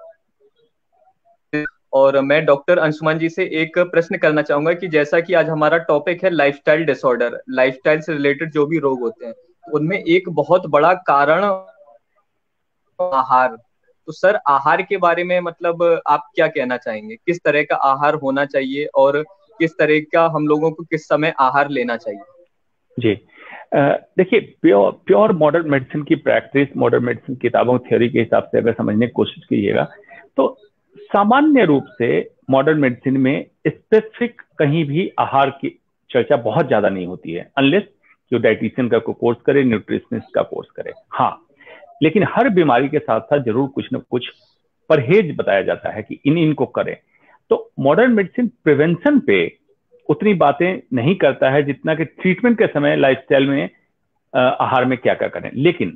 और मैं डॉक्टर अंशुमन जी से एक प्रश्न करना चाहूंगा कि जैसा कि आज हमारा टॉपिक है लाइफस्टाइल डिसऑर्डर, लाइफस्टाइल से रिलेटेड जो भी रोग होते हैं, उनमें एक बहुत बड़ा कारण आहार। तो सर, आहार के बारे में मतलब आप क्या कहना चाहेंगे? किस तरह का आहार होना चाहिए और किस तरह का हम लोगों को किस समय आहार लेना चाहिए? जी, देखिए, प्योर मॉडर्न मेडिसिन की प्रैक्टिस, मॉडर्न मेडिसिन किताबों थ्योरी के हिसाब से अगर समझने की कोशिश कीजिएगा तो सामान्य रूप से मॉडर्न मेडिसिन में स्पेसिफिक कहीं भी आहार की चर्चा बहुत ज्यादा नहीं होती है, अनलेस जो डाइटिशियन का कोर्स करे, न्यूट्रिशनिस्ट का कोर्स करे। हाँ, लेकिन हर बीमारी के साथ साथ जरूर कुछ न कुछ परहेज बताया जाता है कि इनको करें। तो मॉडर्न मेडिसिन प्रिवेंशन पे उतनी बातें नहीं करता है जितना कि ट्रीटमेंट के समय लाइफस्टाइल में आहार में क्या क्या करें। लेकिन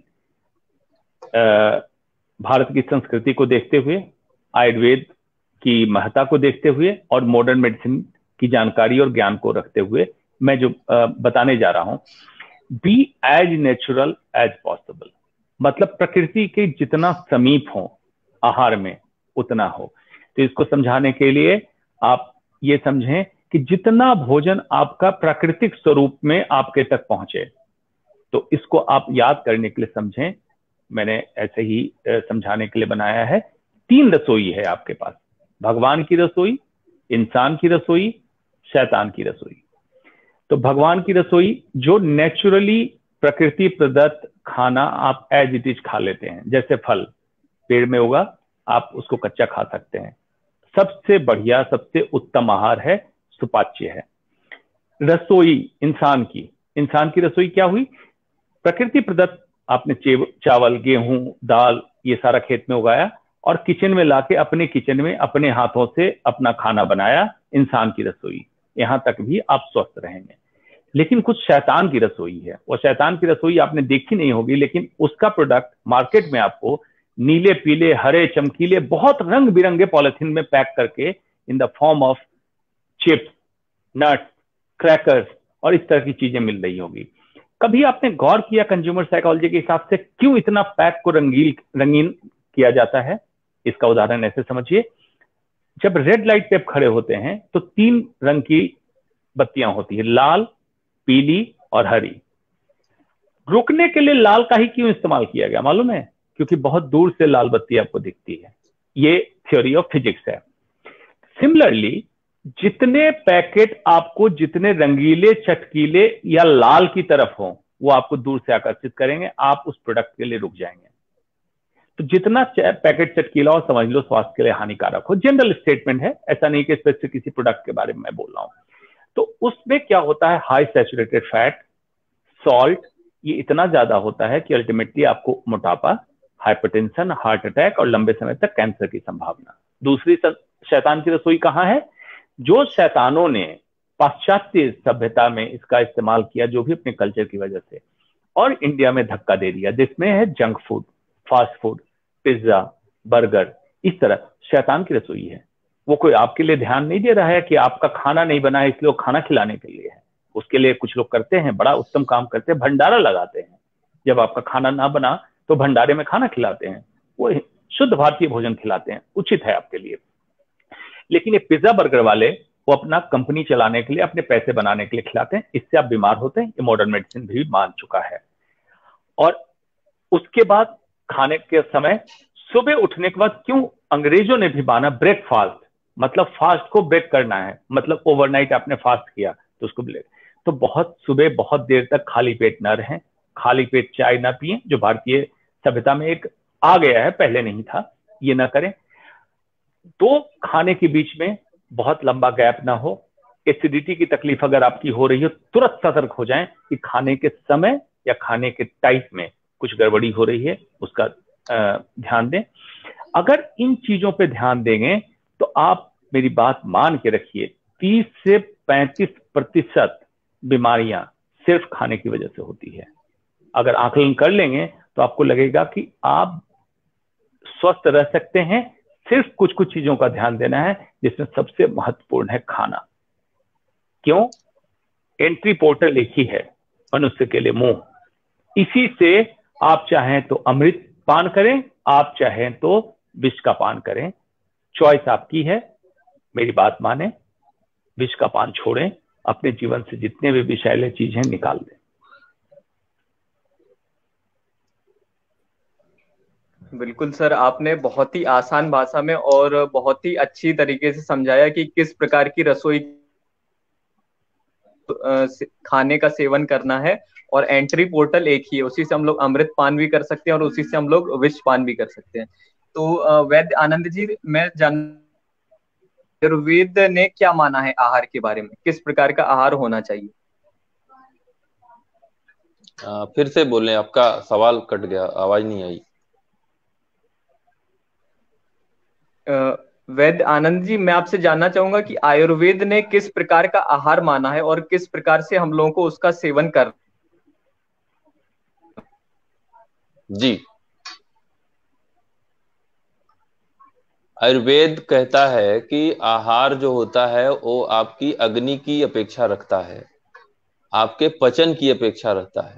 भारत की संस्कृति को देखते हुए, आयुर्वेद की महत्ता को देखते हुए और मॉडर्न मेडिसिन की जानकारी और ज्ञान को रखते हुए मैं जो बताने जा रहा हूं, be as natural as possible, मतलब प्रकृति के जितना समीप हो आहार में उतना हो। तो इसको समझाने के लिए आप ये समझें कि जितना भोजन आपका प्राकृतिक स्वरूप में आपके तक पहुंचे, तो इसको आप याद करने के लिए समझें। मैंने ऐसे ही समझाने के लिए बनाया है। 3 रसोई है आपके पास, भगवान की रसोई, इंसान की रसोई, शैतान की रसोई। तो भगवान की रसोई जो नेचुरली प्रकृति प्रदत्त खाना आप एज इट इज खा लेते हैं, जैसे फल पेड़ में होगा आप उसको कच्चा खा सकते हैं, सबसे बढ़िया सबसे उत्तम आहार है, सुपाच्य है। रसोई इंसान की रसोई क्या हुई? प्रकृति प्रदत्त आपने चावल, गेहूं, दाल ये सारा खेत में उगाया और किचन में लाके अपने किचन में अपने हाथों से अपना खाना बनाया, इंसान की रसोई। यहां तक भी आप स्वस्थ रहेंगे। लेकिन कुछ शैतान की रसोई है, वो शैतान की रसोई आपने देखी नहीं होगी, लेकिन उसका प्रोडक्ट मार्केट में आपको नीले, पीले, हरे, चमकीले, बहुत रंग बिरंगे पॉलिथीन में पैक करके in the form of chips, nuts, crackers और इस तरह की चीजें मिल रही होगी। कभी आपने गौर किया कंज्यूमर साइकोलॉजी के हिसाब से क्यों इतना पैक को रंगीन किया जाता है? इसका उदाहरण ऐसे समझिए, जब रेड लाइट पे खड़े होते हैं तो 3 रंग की बत्तियां होती है, लाल, पीली और हरी। रुकने के लिए लाल का ही क्यों इस्तेमाल किया गया मालूम है? क्योंकि बहुत दूर से लाल बत्ती आपको दिखती है। ये थ्योरी ऑफ फिजिक्स है। सिमिलरली जितने पैकेट आपको जितने रंगीले, चटकीले या लाल की तरफ हो वो आपको दूर से आकर्षित करेंगे, आप उस प्रोडक्ट के लिए रुक जाएंगे। तो जितना पैकेट चटकीला हो समझ लो स्वास्थ्य के लिए हानिकारक हो। जनरल स्टेटमेंट है, ऐसा नहीं कि स्पेसिफिक किसी प्रोडक्ट के बारे में मैं बोल रहा हूं। तो उसमें क्या होता है, हाई सैचुरेटेड फैट, सॉल्ट, ये इतना ज्यादा होता है कि अल्टीमेटली आपको मोटापा, हाइपरटेंशन, हार्ट अटैक और लंबे समय तक कैंसर की संभावना। दूसरी शैतान की रसोई कहां है? जो शैतानों ने पाश्चात्य सभ्यता में इसका इस्तेमाल किया, जो भी अपने कल्चर की वजह से, और इंडिया में धक्का दे दिया, जिसमें है junk food, fast food, pizza, burger, इस तरह शैतान की रसोई है। वो कोई आपके लिए ध्यान नहीं दे रहा है कि आपका खाना नहीं बना है इसलिए वो खाना खिलाने के लिए है। उसके लिए कुछ लोग करते हैं, बड़ा उत्तम काम करते हैं, भंडारा लगाते हैं। जब आपका खाना ना बना तो भंडारे में खाना खिलाते हैं, वो शुद्ध भारतीय भोजन खिलाते हैं, उचित है आपके लिए। लेकिन ये पिज्जा बर्गर वाले वो अपना कंपनी चलाने के लिए, अपने पैसे बनाने के लिए खिलाते हैं, इससे आप बीमार होते हैं। ये मॉडर्न मेडिसिन भी मान चुका है। और उसके बाद खाने के समय, सुबह उठने के बाद क्यों अंग्रेजों ने भी माना ब्रेकफास्ट, मतलब फास्ट को ब्रेक करना है, मतलब ओवरनाइट आपने फास्ट किया तो उसको ब्रेक। तो बहुत सुबह बहुत देर तक खाली पेट न रहें, खाली पेट चाय ना पिएं, जो भारतीय सभ्यता में एक आ गया है, पहले नहीं था, ये ना करें। 2 खाने के बीच में बहुत लंबा गैप ना हो। एसिडिटी की तकलीफ अगर आपकी हो रही हो, तुरंत सतर्क हो जाएं कि खाने के समय या खाने के टाइप में कुछ गड़बड़ी हो रही है, उसका ध्यान दें। अगर इन चीजों पे ध्यान देंगे तो आप मेरी बात मान के रखिए, 30 से 35% बीमारियां सिर्फ खाने की वजह से होती है। अगर आकलन कर लेंगे तो आपको लगेगा कि आप स्वस्थ रह सकते हैं। सिर्फ कुछ कुछ चीजों का ध्यान देना है, जिसमें सबसे महत्वपूर्ण है खाना। क्यों? एंट्री पोर्टल एक ही है मनुष्य के लिए, मुंह। इसी से आप चाहें तो अमृत पान करें, आप चाहें तो विष का पान करें, चॉइस आपकी है। मेरी बात माने, विष का पान छोड़ें, अपने जीवन से जितने भी विषैले चीज हैं निकाल दें। बिल्कुल सर, आपने बहुत ही आसान भाषा में और बहुत ही अच्छी तरीके से समझाया कि किस प्रकार की रसोई खाने का सेवन करना है, और एंट्री पोर्टल एक ही है, उसी से हम लोग अमृत पान भी कर सकते हैं और उसी से हम लोग विष पान भी कर सकते हैं। तो वैद्य आनंद जी, मैं आयुर्वेद ने क्या माना है आहार के बारे में, किस प्रकार का आहार होना चाहिए? फिर से बोलें, आपका सवाल कट गया, आवाज नहीं आई। वैद्य आनंद जी, मैं आपसे जानना चाहूंगा कि आयुर्वेद ने किस प्रकार का आहार माना है और किस प्रकार से हम लोगों को उसका सेवन कर। जी, आयुर्वेद कहता है कि आहार जो होता है वो आपकी अग्नि की अपेक्षा रखता है, आपके पचन की अपेक्षा रखता है।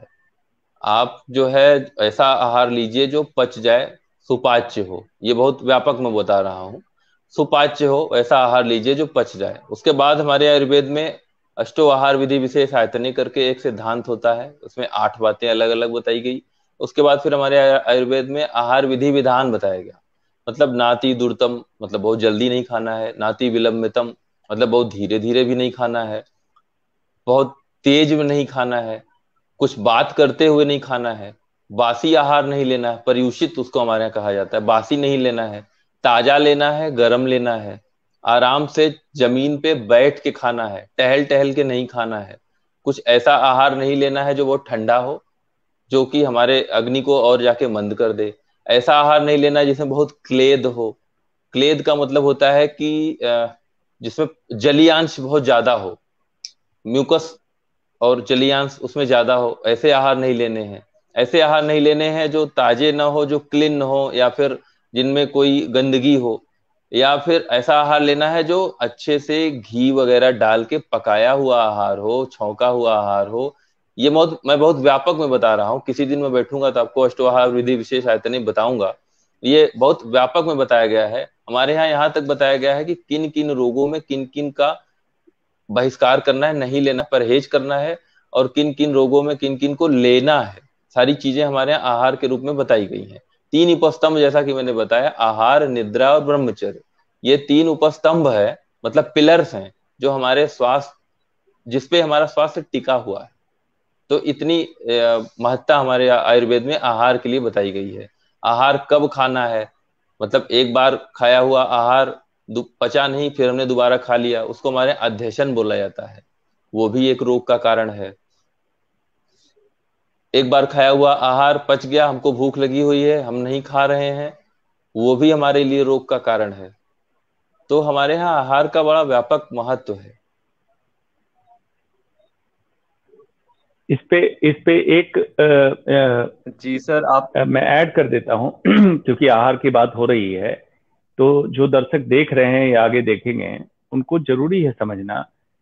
आप जो है ऐसा आहार लीजिए जो पच जाए, सुपाच्य हो। ये बहुत व्यापक मैं बता रहा हूँ। सुपाच्य हो ऐसा आहार लीजिए जो पच जाए। उसके बाद हमारे आयुर्वेद में अष्टो आहार विधि विशेष आयतने करके एक सिद्धांत होता है, उसमें 8 बातें अलग अलग बताई गई। उसके बाद फिर हमारे आयुर्वेद में आहार विधि विधान बताया गया। मतलब नाति दुर्तम, मतलब बहुत जल्दी नहीं खाना है। नाति विलंबितम, मतलब बहुत धीरे धीरे भी नहीं खाना है, बहुत तेज में नहीं खाना है, कुछ बात करते हुए नहीं खाना है। बासी आहार नहीं लेना है, पर्युषित उसको हमारे यहाँ कहा जाता है। बासी नहीं लेना है, ताजा लेना है, गरम लेना है। आराम से जमीन पे बैठ के खाना है, टहल टहल के नहीं खाना है। कुछ ऐसा आहार नहीं लेना है जो बहुत ठंडा हो, जो कि हमारे अग्नि को और जाके मंद कर दे। ऐसा आहार नहीं लेना है जिसमें बहुत क्लेद हो। क्लेद का मतलब होता है कि जिसमें जलीयांश बहुत ज्यादा हो, म्यूकस और जलीयांश उसमें ज्यादा हो, ऐसे आहार नहीं लेने हैं। ऐसे आहार नहीं लेने हैं जो ताजे ना हो, जो क्लीन हो, या फिर जिनमें कोई गंदगी हो। या फिर ऐसा आहार लेना है जो अच्छे से घी वगैरह डाल के पकाया हुआ आहार हो, छौंका हुआ आहार हो। ये मैं बहुत व्यापक में बता रहा हूँ। किसी दिन मैं बैठूंगा तो आपको अष्टोहार विधि विशेष आयतने बताऊंगा। ये बहुत व्यापक में बताया गया है। हमारे यहाँ तक बताया गया है कि किन किन रोगों में किन किन का बहिष्कार करना है, नहीं लेना, परहेज करना है, और किन किन रोगों में किन किन को लेना है। सारी चीजें हमारे यहाँ आहार के रूप में बताई गई हैं। 3 उपस्तंभ, जैसा कि मैंने बताया, आहार, निद्रा और ब्रह्मचर्य। ये 3 उपस्तंभ है, मतलब पिलर्स हैं, जो हमारे स्वास्थ्य, जिसपे हमारा स्वास्थ्य टिका हुआ है। तो इतनी महत्ता हमारे आयुर्वेद में आहार के लिए बताई गई है। आहार कब खाना है, मतलब एक बार खाया हुआ आहार पचा नहीं, फिर हमने दोबारा खा लिया, उसको हमारे अध्यशन बोला जाता है। वो भी एक रोग का कारण है। एक बार खाया हुआ आहार पच गया, हमको भूख लगी हुई है, हम नहीं खा रहे हैं, वो भी हमारे लिए रोग का कारण है। तो हमारे यहाँ आहार का बड़ा व्यापक महत्व है। इस पे एक जी सर, आप मैं ऐड कर देता हूं क्योंकि आहार की बात हो रही है, तो जो दर्शक देख रहे हैं या आगे देखेंगे उनको जरूरी है समझना,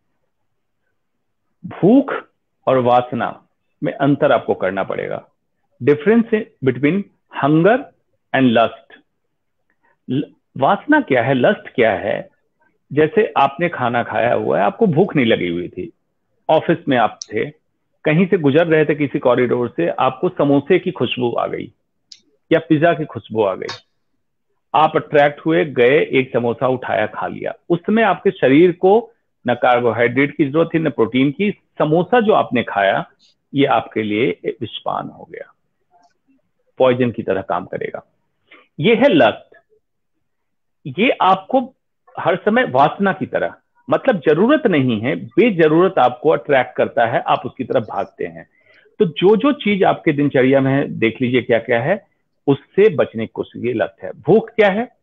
भूख और वासना में अंतर आपको करना पड़ेगा। Difference between hunger and lust. वासना क्या है, लस्ट क्या है? जैसे आपने खाना खाया हुआ है, आपको भूख नहीं लगी हुई थी, ऑफिस में आप थे, कहीं से गुजर रहे थे किसी कॉरिडोर से, आपको समोसे की खुशबू आ गई या पिज्जा की खुशबू आ गई, आप अट्रैक्ट हुए, गए, एक समोसा उठाया, खा लिया। उस समय आपके शरीर को न कार्बोहाइड्रेट की जरूरत थी न प्रोटीन की। समोसा जो आपने खाया ये आपके लिए विषपान हो गया, पॉइजन की तरह काम करेगा। ये है लस्ट। ये आपको हर समय वासना की तरह, मतलब जरूरत नहीं है, बेजरूरत आपको अट्रैक्ट करता है, आप उसकी तरफ भागते हैं। तो जो जो चीज आपके दिनचर्या में है, देख लीजिए क्या क्या है, उससे बचने की कोशिश। ये लत है। भूख क्या है?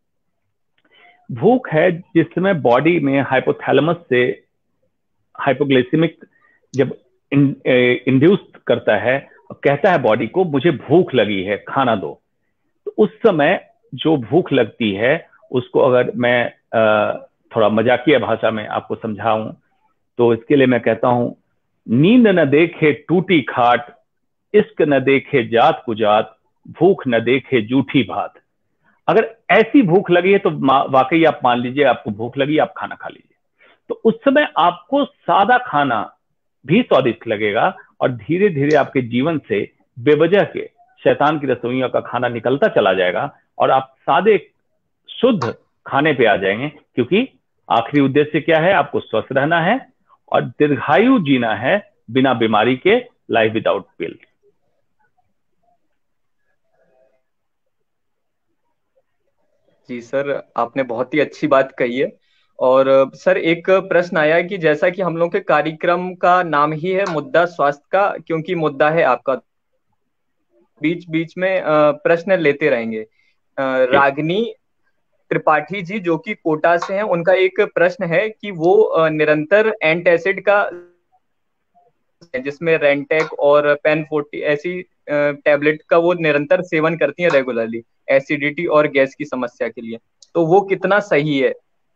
भूख है जिस समय बॉडी में हाइपोथैलेमस से हाइपोग्लाइसेमिक जब इंड्यूस करता है और कहता है बॉडी को मुझे भूख लगी है, खाना दो, तो उस समय जो भूख लगती है उसको अगर मैं थोड़ा मजाकिया भाषा में आपको समझाऊं तो इसके लिए मैं कहता हूं, नींद न देखे टूटी खाट, इश्क न देखे जात कुजात, भूख न देखे जूठी भात। अगर ऐसी भूख लगी है तो वाकई आप मान लीजिए आपको भूख लगी, आप खाना खा लीजिए। तो उस समय आपको सादा खाना भी स्वादिष्ट लगेगा और धीरे धीरे आपके जीवन से बेवजह के शैतान की रसोइयों का खाना निकलता चला जाएगा और आप सादे शुद्ध खाने पे आ जाएंगे, क्योंकि आखिरी उद्देश्य क्या है? आपको स्वस्थ रहना है और दीर्घायु जीना है बिना बीमारी के, लाइफ विदाउट पिल। जी सर, आपने बहुत ही अच्छी बात कही है। और सर एक प्रश्न आया कि जैसा कि हम लोग के कार्यक्रम का नाम ही है मुद्दा स्वास्थ्य का, क्योंकि मुद्दा है आपका, बीच बीच में प्रश्न लेते रहेंगे। रागिनी त्रिपाठी जी जो कि कोटा से हैं, उनका एक प्रश्न है कि वो निरंतर एंटासिड का, जिसमें रेंटेक और पेन 40 ऐसी टैबलेट का वो निरंतर सेवन करती हैं रेगुलरली एसिडिटी और गैस की समस्या के लिए, तो वो कितना सही है?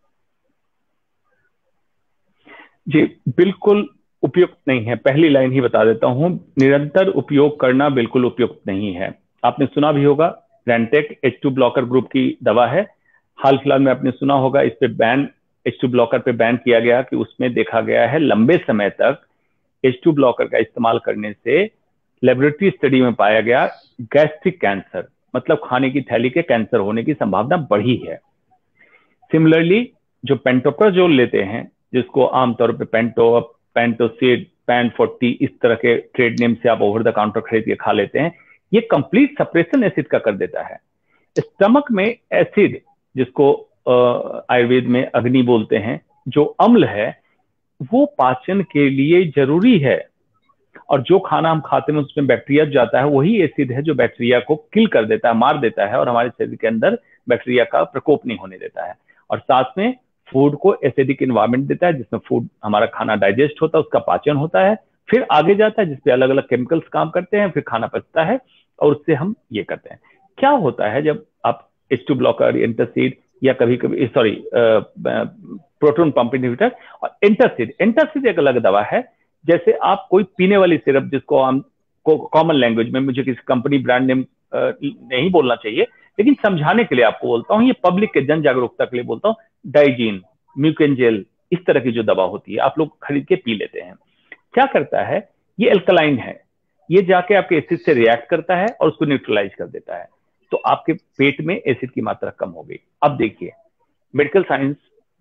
जी बिल्कुल उपयुक्त नहीं है। पहली लाइन ही बता देता हूं, निरंतर उपयोग करना बिल्कुल उपयुक्त नहीं है। आपने सुना भी होगा, रेंटेक H2 ब्लॉकर ग्रुप की दवा है। हाल फिलहाल में आपने सुना होगा इस पे बैन, H2 ब्लॉकर पे बैन किया गया कि उसमें देखा गया है लंबे समय तक H2 ब्लॉकर का इस्तेमाल करने से लेबोरेटरी स्टडी में पाया गया गैस्ट्रिक कैंसर, मतलब खाने की थैली के कैंसर होने की संभावना बढ़ी है। सिमिलरली जो पेंटोप्राजोल लेते हैं, जिसको आमतौर पे पेंटोसिड, पैन 40 इस तरह के ट्रेड नेम से आप ओवर द काउंटर खरीद के खा लेते हैं, ये कंप्लीट सप्रेशन एसिड का कर देता है। स्टमक में एसिड, जिसको आयुर्वेद में अग्नि बोलते हैं, जो अम्ल है, वो पाचन के लिए जरूरी है। और जो खाना हम खाते हैं उसमें बैक्टीरिया जाता है, वही एसिड है जो बैक्टीरिया को किल कर देता है, मार देता है और हमारे शरीर के अंदर बैक्टीरिया का प्रकोप नहीं होने देता है। और साथ में फूड को एसिडिक इन्वायरमेंट देता है, जिसमें फूड हमारा खाना डाइजेस्ट होता है, उसका पाचन होता है, फिर आगे जाता है जिसपे अलग अलग केमिकल्स काम करते हैं, फिर खाना पचता है और उससे हम ये करते हैं। क्या होता है जब आप H2 ब्लॉकर, एंटासिड या कभी कभी प्रोटॉन पंप इनहिबिटर और एंटासिड एक अलग दवा है। जैसे आप कोई पीने वाली सिरप, जिसको हम कॉमन लैंग्वेज में, मुझे किसी कंपनी ब्रांड नेम नहीं बोलना चाहिए, लेकिन समझाने के लिए आपको बोलता हूं, ये पब्लिक के जन जागरूकता के लिए बोलता हूं, डाइजीन, म्यूकेंजेल, इस तरह की जो दवा होती है आप लोग खरीद के पी लेते हैं। क्या करता है? ये एल्कलाइन है, ये जाके आपके एसिड से रिएक्ट करता है और उसको न्यूट्रलाइज कर देता है, तो आपके पेट में एसिड की मात्रा कम हो गई। अब देखिए, मेडिकल साइंस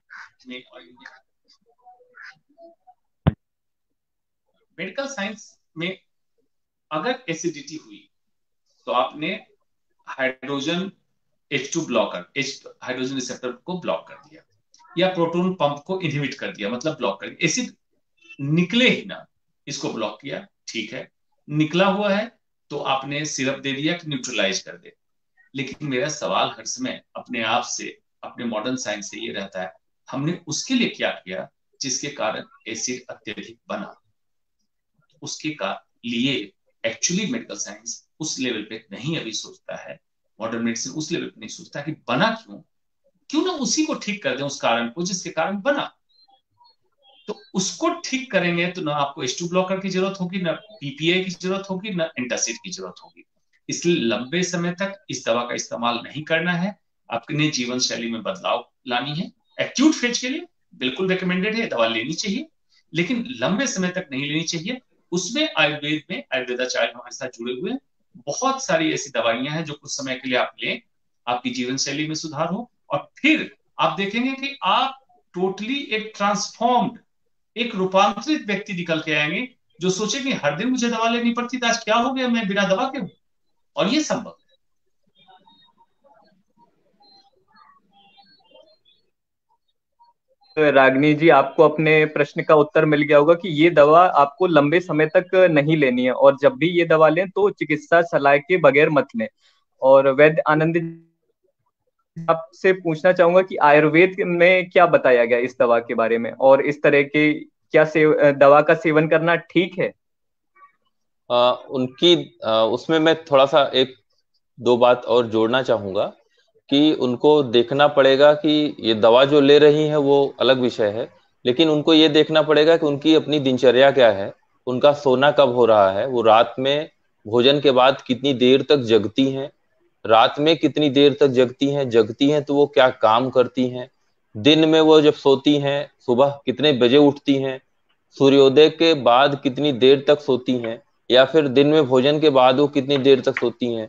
में अगर एसिडिटी हुई तो आपने hydrogen H2 blocker, hydrogen receptor को ब्लॉक कर दिया या प्रोटॉन पंप को इनहिबिट कर दिया, मतलब ब्लॉक कर दिया। एसिड निकले ही ना, इसको ब्लॉक किया, ठीक है। निकला हुआ है तो आपने सिरप दे दिया कि न्यूट्रलाइज कर दे। लेकिन मेरा सवाल हर समय अपने आप से, अपने मॉडर्न साइंस से ये रहता है, हमने उसके लिए क्या किया जिसके कारण एसिड अत्यधिक बना? उसके लिए एक्चुअली मेडिकल साइंस उस लेवल पे नहीं अभी सोचता है, मॉडर्न मेडिसिन उस लेवल पे नहीं सोचता कि बना क्यों ना उसी को ठीक कर दें, उस कारण को जिसके कारण बना। तो उसको ठीक करेंगे तो ना आपको H2 ब्लॉकर की जरूरत होगी, ना PPI की जरूरत होगी, ना एंटासिड की जरूरत होगी। इसलिए लंबे समय तक इस दवा का इस्तेमाल नहीं करना है, अपने जीवन शैली में बदलाव लानी है। एक्यूट फेज के लिए बिल्कुल रिकमेंडेड है, दवा लेनी चाहिए, लेकिन लंबे समय तक नहीं लेनी चाहिए। उसमें आयुर्वेद में आयुर्वेदाचार्य हमारे साथ जुड़े हुए हैं, बहुत सारी ऐसी दवाइयां हैं जो कुछ समय के लिए आप लें, आपकी जीवन शैली में सुधार हो, और फिर आप देखेंगे कि आप टोटली एक ट्रांसफॉर्म्ड, एक रूपांतरित व्यक्ति निकल के आएंगे, जो सोचेंगे हर दिन मुझे दवा लेनी पड़ती थी, आज क्या हो गया, मैं बिना दवा के हूं। और ये संभव है। रागिनी जी, आपको अपने प्रश्न का उत्तर मिल गया होगा कि ये दवा आपको लंबे समय तक नहीं लेनी है, और जब भी ये दवा लें तो चिकित्सा सलाह के बगैर मत लें। और वैद्य आनंद आपसे पूछना चाहूंगा कि आयुर्वेद में क्या बताया गया इस दवा के बारे में, और इस तरह के क्या दवा का सेवन करना ठीक है? उनकी उसमें मैं थोड़ा सा एक दो बात और जोड़ना चाहूंगा कि उनको देखना पड़ेगा कि ये दवा जो ले रही है वो अलग विषय है, लेकिन उनको ये देखना पड़ेगा कि उनकी अपनी दिनचर्या क्या है, उनका सोना कब हो रहा है, वो रात में भोजन के बाद कितनी देर तक जगती हैं, रात में कितनी देर तक जगती हैं तो वो क्या काम करती हैं, दिन में वो जब सोती हैं सुबह कितने बजे उठती हैं, सूर्योदय के बाद कितनी देर तक सोती हैं, या फिर दिन में भोजन के बाद वो कितनी देर तक सोती हैं।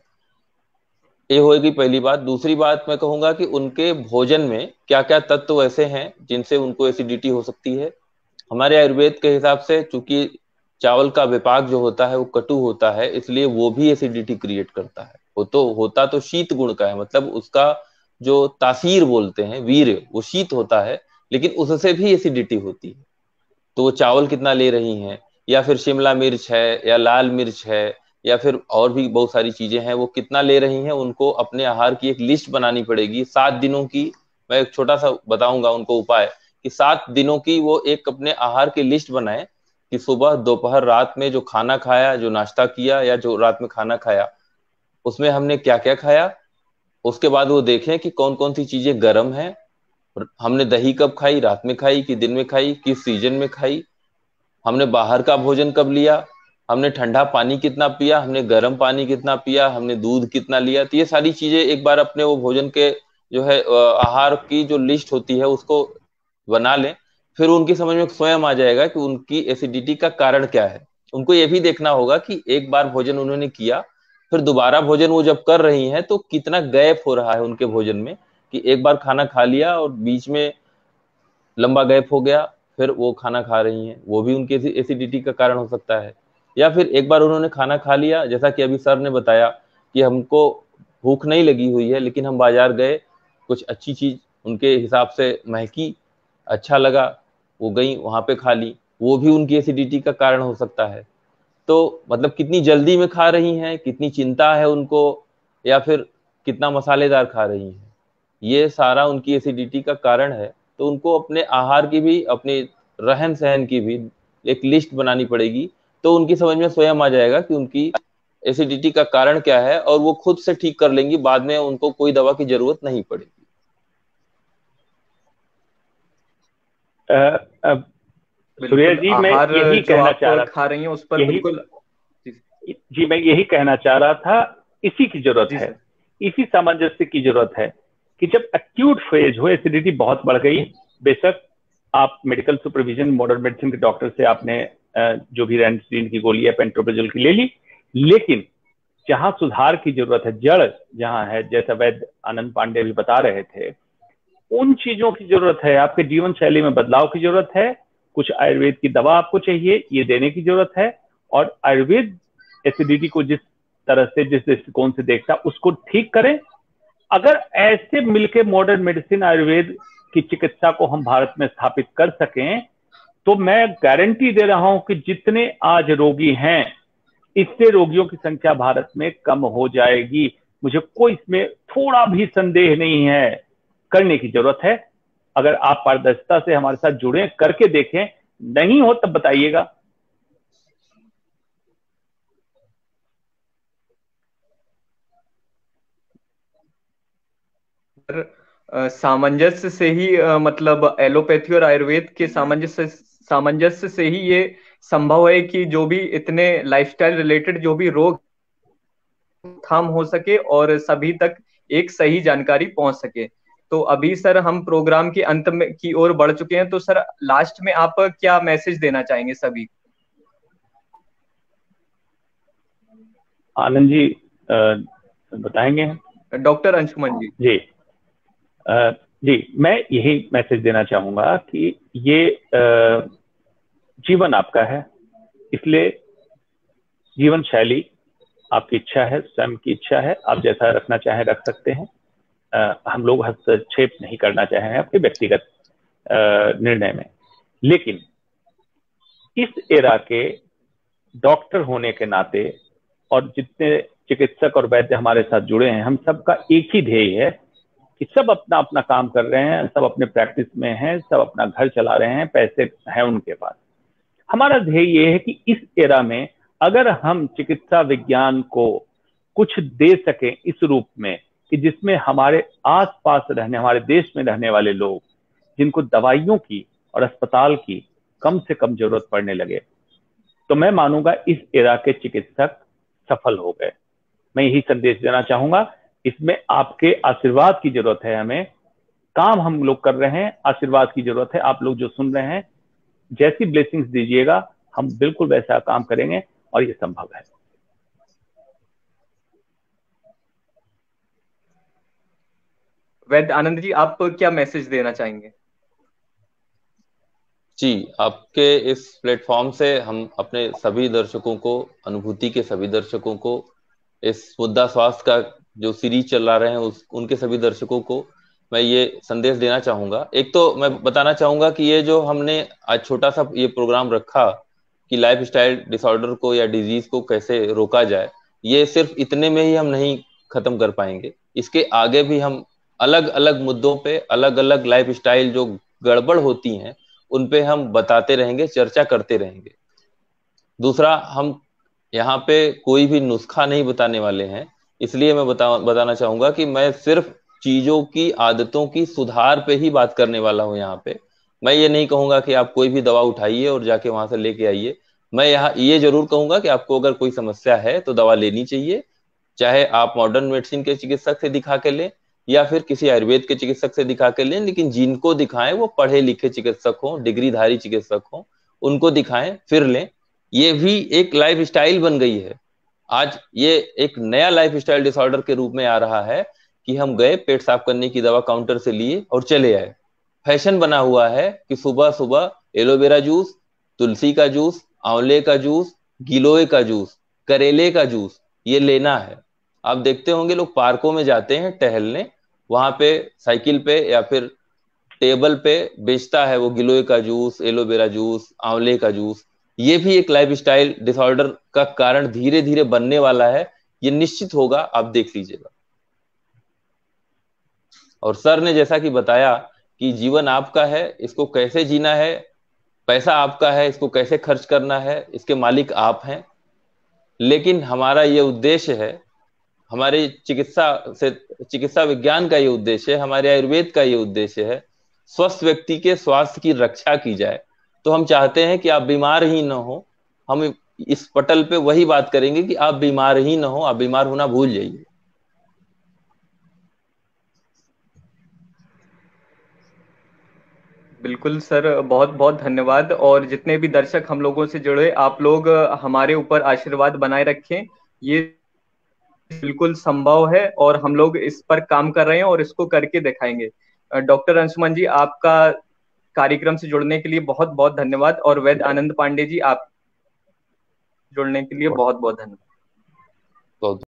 ये होगी पहली बात। दूसरी बात मैं कहूंगा कि उनके भोजन में क्या क्या तत्व ऐसे हैं जिनसे उनको एसिडिटी हो सकती है। हमारे आयुर्वेद के हिसाब से चूंकि चावल का विपाक जो होता है वो कटु होता है, इसलिए वो भी एसिडिटी क्रिएट करता है। वो तो होता तो शीत गुण का है, मतलब उसका जो तासीर बोलते हैं वीर वो शीत होता है, लेकिन उससे भी एसिडिटी होती है। तो वो चावल कितना ले रही हैं, या फिर शिमला मिर्च है या लाल मिर्च है या फिर और भी बहुत सारी चीजें हैं, वो कितना ले रही हैं, उनको अपने आहार की एक लिस्ट बनानी पड़ेगी 7 दिनों की। मैं एक छोटा सा बताऊंगा उनको उपाय कि 7 दिनों की वो एक अपने आहार की लिस्ट बनाए कि सुबह दोपहर रात में जो खाना खाया, जो नाश्ता किया या जो रात में खाना खाया, उसमें हमने क्या क्या खाया। उसके बाद वो देखें कि कौन कौन सी चीजें गर्म है, हमने दही कब खाई, रात में खाई कि दिन में खाई, किस सीजन में खाई, हमने बाहर का भोजन कब लिया, हमने ठंडा पानी कितना पिया, हमने गर्म पानी कितना पिया, हमने दूध कितना लिया। तो ये सारी चीजें एक बार अपने वो भोजन के जो है आहार की जो लिस्ट होती है उसको बना लें। फिर उनकी समझ में स्वयं आ जाएगा कि उनकी एसिडिटी का कारण क्या है। उनको ये भी देखना होगा कि एक बार भोजन उन्होंने किया, फिर दोबारा भोजन वो जब कर रही हैं तो कितना गैप हो रहा है उनके भोजन में, कि एक बार खाना खा लिया और बीच में लंबा गैप हो गया फिर वो खाना खा रही हैं, वो भी उनके एसिडिटी का कारण हो सकता है। या फिर एक बार उन्होंने खाना खा लिया, जैसा कि अभी सर ने बताया कि हमको भूख नहीं लगी हुई है लेकिन हम बाजार गए, कुछ अच्छी चीज उनके हिसाब से महकी, अच्छा लगा, वो गई वहां पे खा ली, वो भी उनकी एसिडिटी का कारण हो सकता है। तो मतलब कितनी जल्दी में खा रही हैं, कितनी चिंता है उनको, या फिर कितना मसालेदार खा रही हैं, ये सारा उनकी एसिडिटी का कारण है। तो उनको अपने आहार की भी, अपने रहन सहन की भी एक लिस्ट बनानी पड़ेगी, तो उनकी समझ में स्वयं आ जाएगा कि उनकी एसिडिटी का कारण क्या है और वो खुद से ठीक कर लेंगी, बाद में उनको कोई दवा की जरूरत नहीं पड़ेगी। सूर्य जी, मैं यही कहना चाह रहा खा रही हैं उस पर बिल्कुल जी, मैं यही कहना चाह रहा था। इसी की जरूरत है, इसी सामंजस्य की जरूरत है कि जब एक्यूट फेज हो, एसिडिटी बहुत बढ़ गई, बेशक आप मेडिकल सुपरविजन मॉडर्न मेडिसिन के डॉक्टर से आपने जो भी रेनिस्टीन की गोली है, पेंटोप्राजोल की ले ली, लेकिन जहां सुधार की जरूरत है, जड़ जहां है, जैसा वैद्य आनंद पांडे भी बता रहे थे, उन चीजों की जरूरत है। आपके जीवन शैली में बदलाव की जरूरत है, कुछ आयुर्वेद की दवा आपको चाहिए, ये देने की जरूरत है। और आयुर्वेद एसिडिटी को जिस तरह से, जिस दृष्टिकोण से देखता, उसको ठीक करें। अगर ऐसे मिलके मॉडर्न मेडिसिन आयुर्वेद की चिकित्सा को हम भारत में स्थापित कर सकें, तो मैं गारंटी दे रहा हूं कि जितने आज रोगी हैं, इससे रोगियों की संख्या भारत में कम हो जाएगी। मुझे कोई इसमें थोड़ा भी संदेह नहीं है। करने की जरूरत है। अगर आप पारदर्शिता से हमारे साथ जुड़े, करके देखें, नहीं हो तब बताइएगा। सामंजस्य से ही मतलब एलोपैथी और आयुर्वेद के सामंजस्य से ही ये संभव है कि जो भी इतने लाइफस्टाइल रिलेटेड जो भी रोग थाम हो सके और सभी तक एक सही जानकारी पहुंच सके। तो अभी सर हम प्रोग्राम के अंत में की ओर बढ़ चुके हैं, तो सर लास्ट में आप क्या मैसेज देना चाहेंगे सभी? आनंद जी बताएंगे? डॉक्टर अंशुमन जी। जी जी, मैं यही मैसेज देना चाहूंगा कि ये जीवन आपका है, इसलिए जीवन शैली आपकी इच्छा है, स्वयं की इच्छा है, आप जैसा रखना चाहें रख सकते हैं। हम लोग हस्तक्षेप नहीं करना चाहेंगे आपके व्यक्तिगत निर्णय में। लेकिन इस एरा के डॉक्टर होने के नाते और जितने चिकित्सक और वैद्य हमारे साथ जुड़े हैं, हम सबका एक ही ध्येय है कि सब अपना अपना काम कर रहे हैं, सब अपने प्रैक्टिस में हैं, सब अपना घर चला रहे हैं, पैसे हैं उनके पास। हमारा ध्येय ये है कि इस एरा में अगर हम चिकित्सा विज्ञान को कुछ दे सकें इस रूप में कि जिसमें हमारे आसपास रहने, हमारे देश में रहने वाले लोग जिनको दवाइयों की और अस्पताल की कम से कम जरूरत पड़ने लगे, तो मैं मानूंगा इस एरा के चिकित्सक सफल हो गए। मैं यही संदेश देना चाहूंगा। इसमें आपके आशीर्वाद की जरूरत है। हमें काम हम लोग कर रहे हैं, आशीर्वाद की जरूरत है। आप लोग जो सुन रहे हैं, जैसी ब्लेसिंग्स दीजिएगा हम बिल्कुल वैसा काम करेंगे और ये संभव है। वैद्य आनंद जी, आप क्या मैसेज देना चाहेंगे? जी, आपके इस प्लेटफॉर्म से हम अपने सभी दर्शकों को, अनुभूति के सभी दर्शकों को, इस मुद्दा स्वास्थ्य का जो सीरीज चला रहे हैं उनके सभी दर्शकों को मैं ये संदेश देना चाहूंगा। एक तो मैं बताना चाहूंगा कि ये जो हमने आज छोटा सा ये प्रोग्राम रखा कि लाइफ स्टाइल डिसऑर्डर को या डिजीज को कैसे रोका जाए, ये सिर्फ इतने में ही हम नहीं खत्म कर पाएंगे। इसके आगे भी हम अलग अलग मुद्दों पे, अलग अलग लाइफ स्टाइल जो गड़बड़ होती हैं उन पे हम बताते रहेंगे, चर्चा करते रहेंगे। दूसरा, हम यहाँ पे कोई भी नुस्खा नहीं बताने वाले हैं, इसलिए मैं बताना चाहूंगा कि मैं सिर्फ चीजों की, आदतों की सुधार पे ही बात करने वाला हूँ। यहाँ पे मैं ये नहीं कहूंगा कि आप कोई भी दवा उठाइए और जाके वहां से लेके आइए। मैं यहाँ ये जरूर कहूंगा कि आपको अगर कोई समस्या है तो दवा लेनी चाहिए, चाहे आप मॉडर्न मेडिसिन के चिकित्सक से दिखा के लें या फिर किसी आयुर्वेद के चिकित्सक से दिखा के लें, लेकिन जिनको दिखाएं वो पढ़े लिखे चिकित्सक हों, डिग्रीधारी चिकित्सक हों, उनको दिखाएं फिर लें। ये भी एक लाइफ स्टाइल बन गई है। आज ये एक नया लाइफ स्टाइल डिसऑर्डर के रूप में आ रहा है कि हम गए, पेट साफ करने की दवा काउंटर से लिए और चले आए। फैशन बना हुआ है कि सुबह सुबह एलोवेरा जूस, तुलसी का जूस, आंवले का जूस, गिलोय का जूस, करेले का जूस ये लेना है। आप देखते होंगे लोग पार्कों में जाते हैं टहलने, वहां पे साइकिल पे या फिर टेबल पे बेचता है वो गिलोय का जूस, एलोवेरा जूस, आंवले का जूस। ये भी एक लाइफ स्टाइल डिसऑर्डर का कारण धीरे धीरे बनने वाला है, ये निश्चित होगा, आप देख लीजिएगा। और सर ने जैसा कि बताया कि जीवन आपका है, इसको कैसे जीना है, पैसा आपका है, इसको कैसे खर्च करना है, इसके मालिक आप हैं। लेकिन हमारा ये उद्देश्य है, हमारे चिकित्सा विज्ञान का ये उद्देश्य है, हमारे आयुर्वेद का ये उद्देश्य है, स्वस्थ व्यक्ति के स्वास्थ्य की रक्षा की जाए। तो हम चाहते हैं कि आप बीमार ही न हो। हम इस पटल पे वही बात करेंगे कि आप बीमार ही न हो, आप बीमार होना भूल जाइए। बिल्कुल सर, बहुत बहुत धन्यवाद। और जितने भी दर्शक हम लोगों से जुड़े, आप लोग हमारे ऊपर आशीर्वाद बनाए रखें। ये बिल्कुल संभव है और हम लोग इस पर काम कर रहे हैं और इसको करके दिखाएंगे। डॉक्टर अंशुमन जी, आपका कार्यक्रम से जुड़ने के लिए बहुत बहुत धन्यवाद। और वैद्य आनंद पांडे जी, आप जुड़ने के लिए बहुत बहुत धन्यवाद।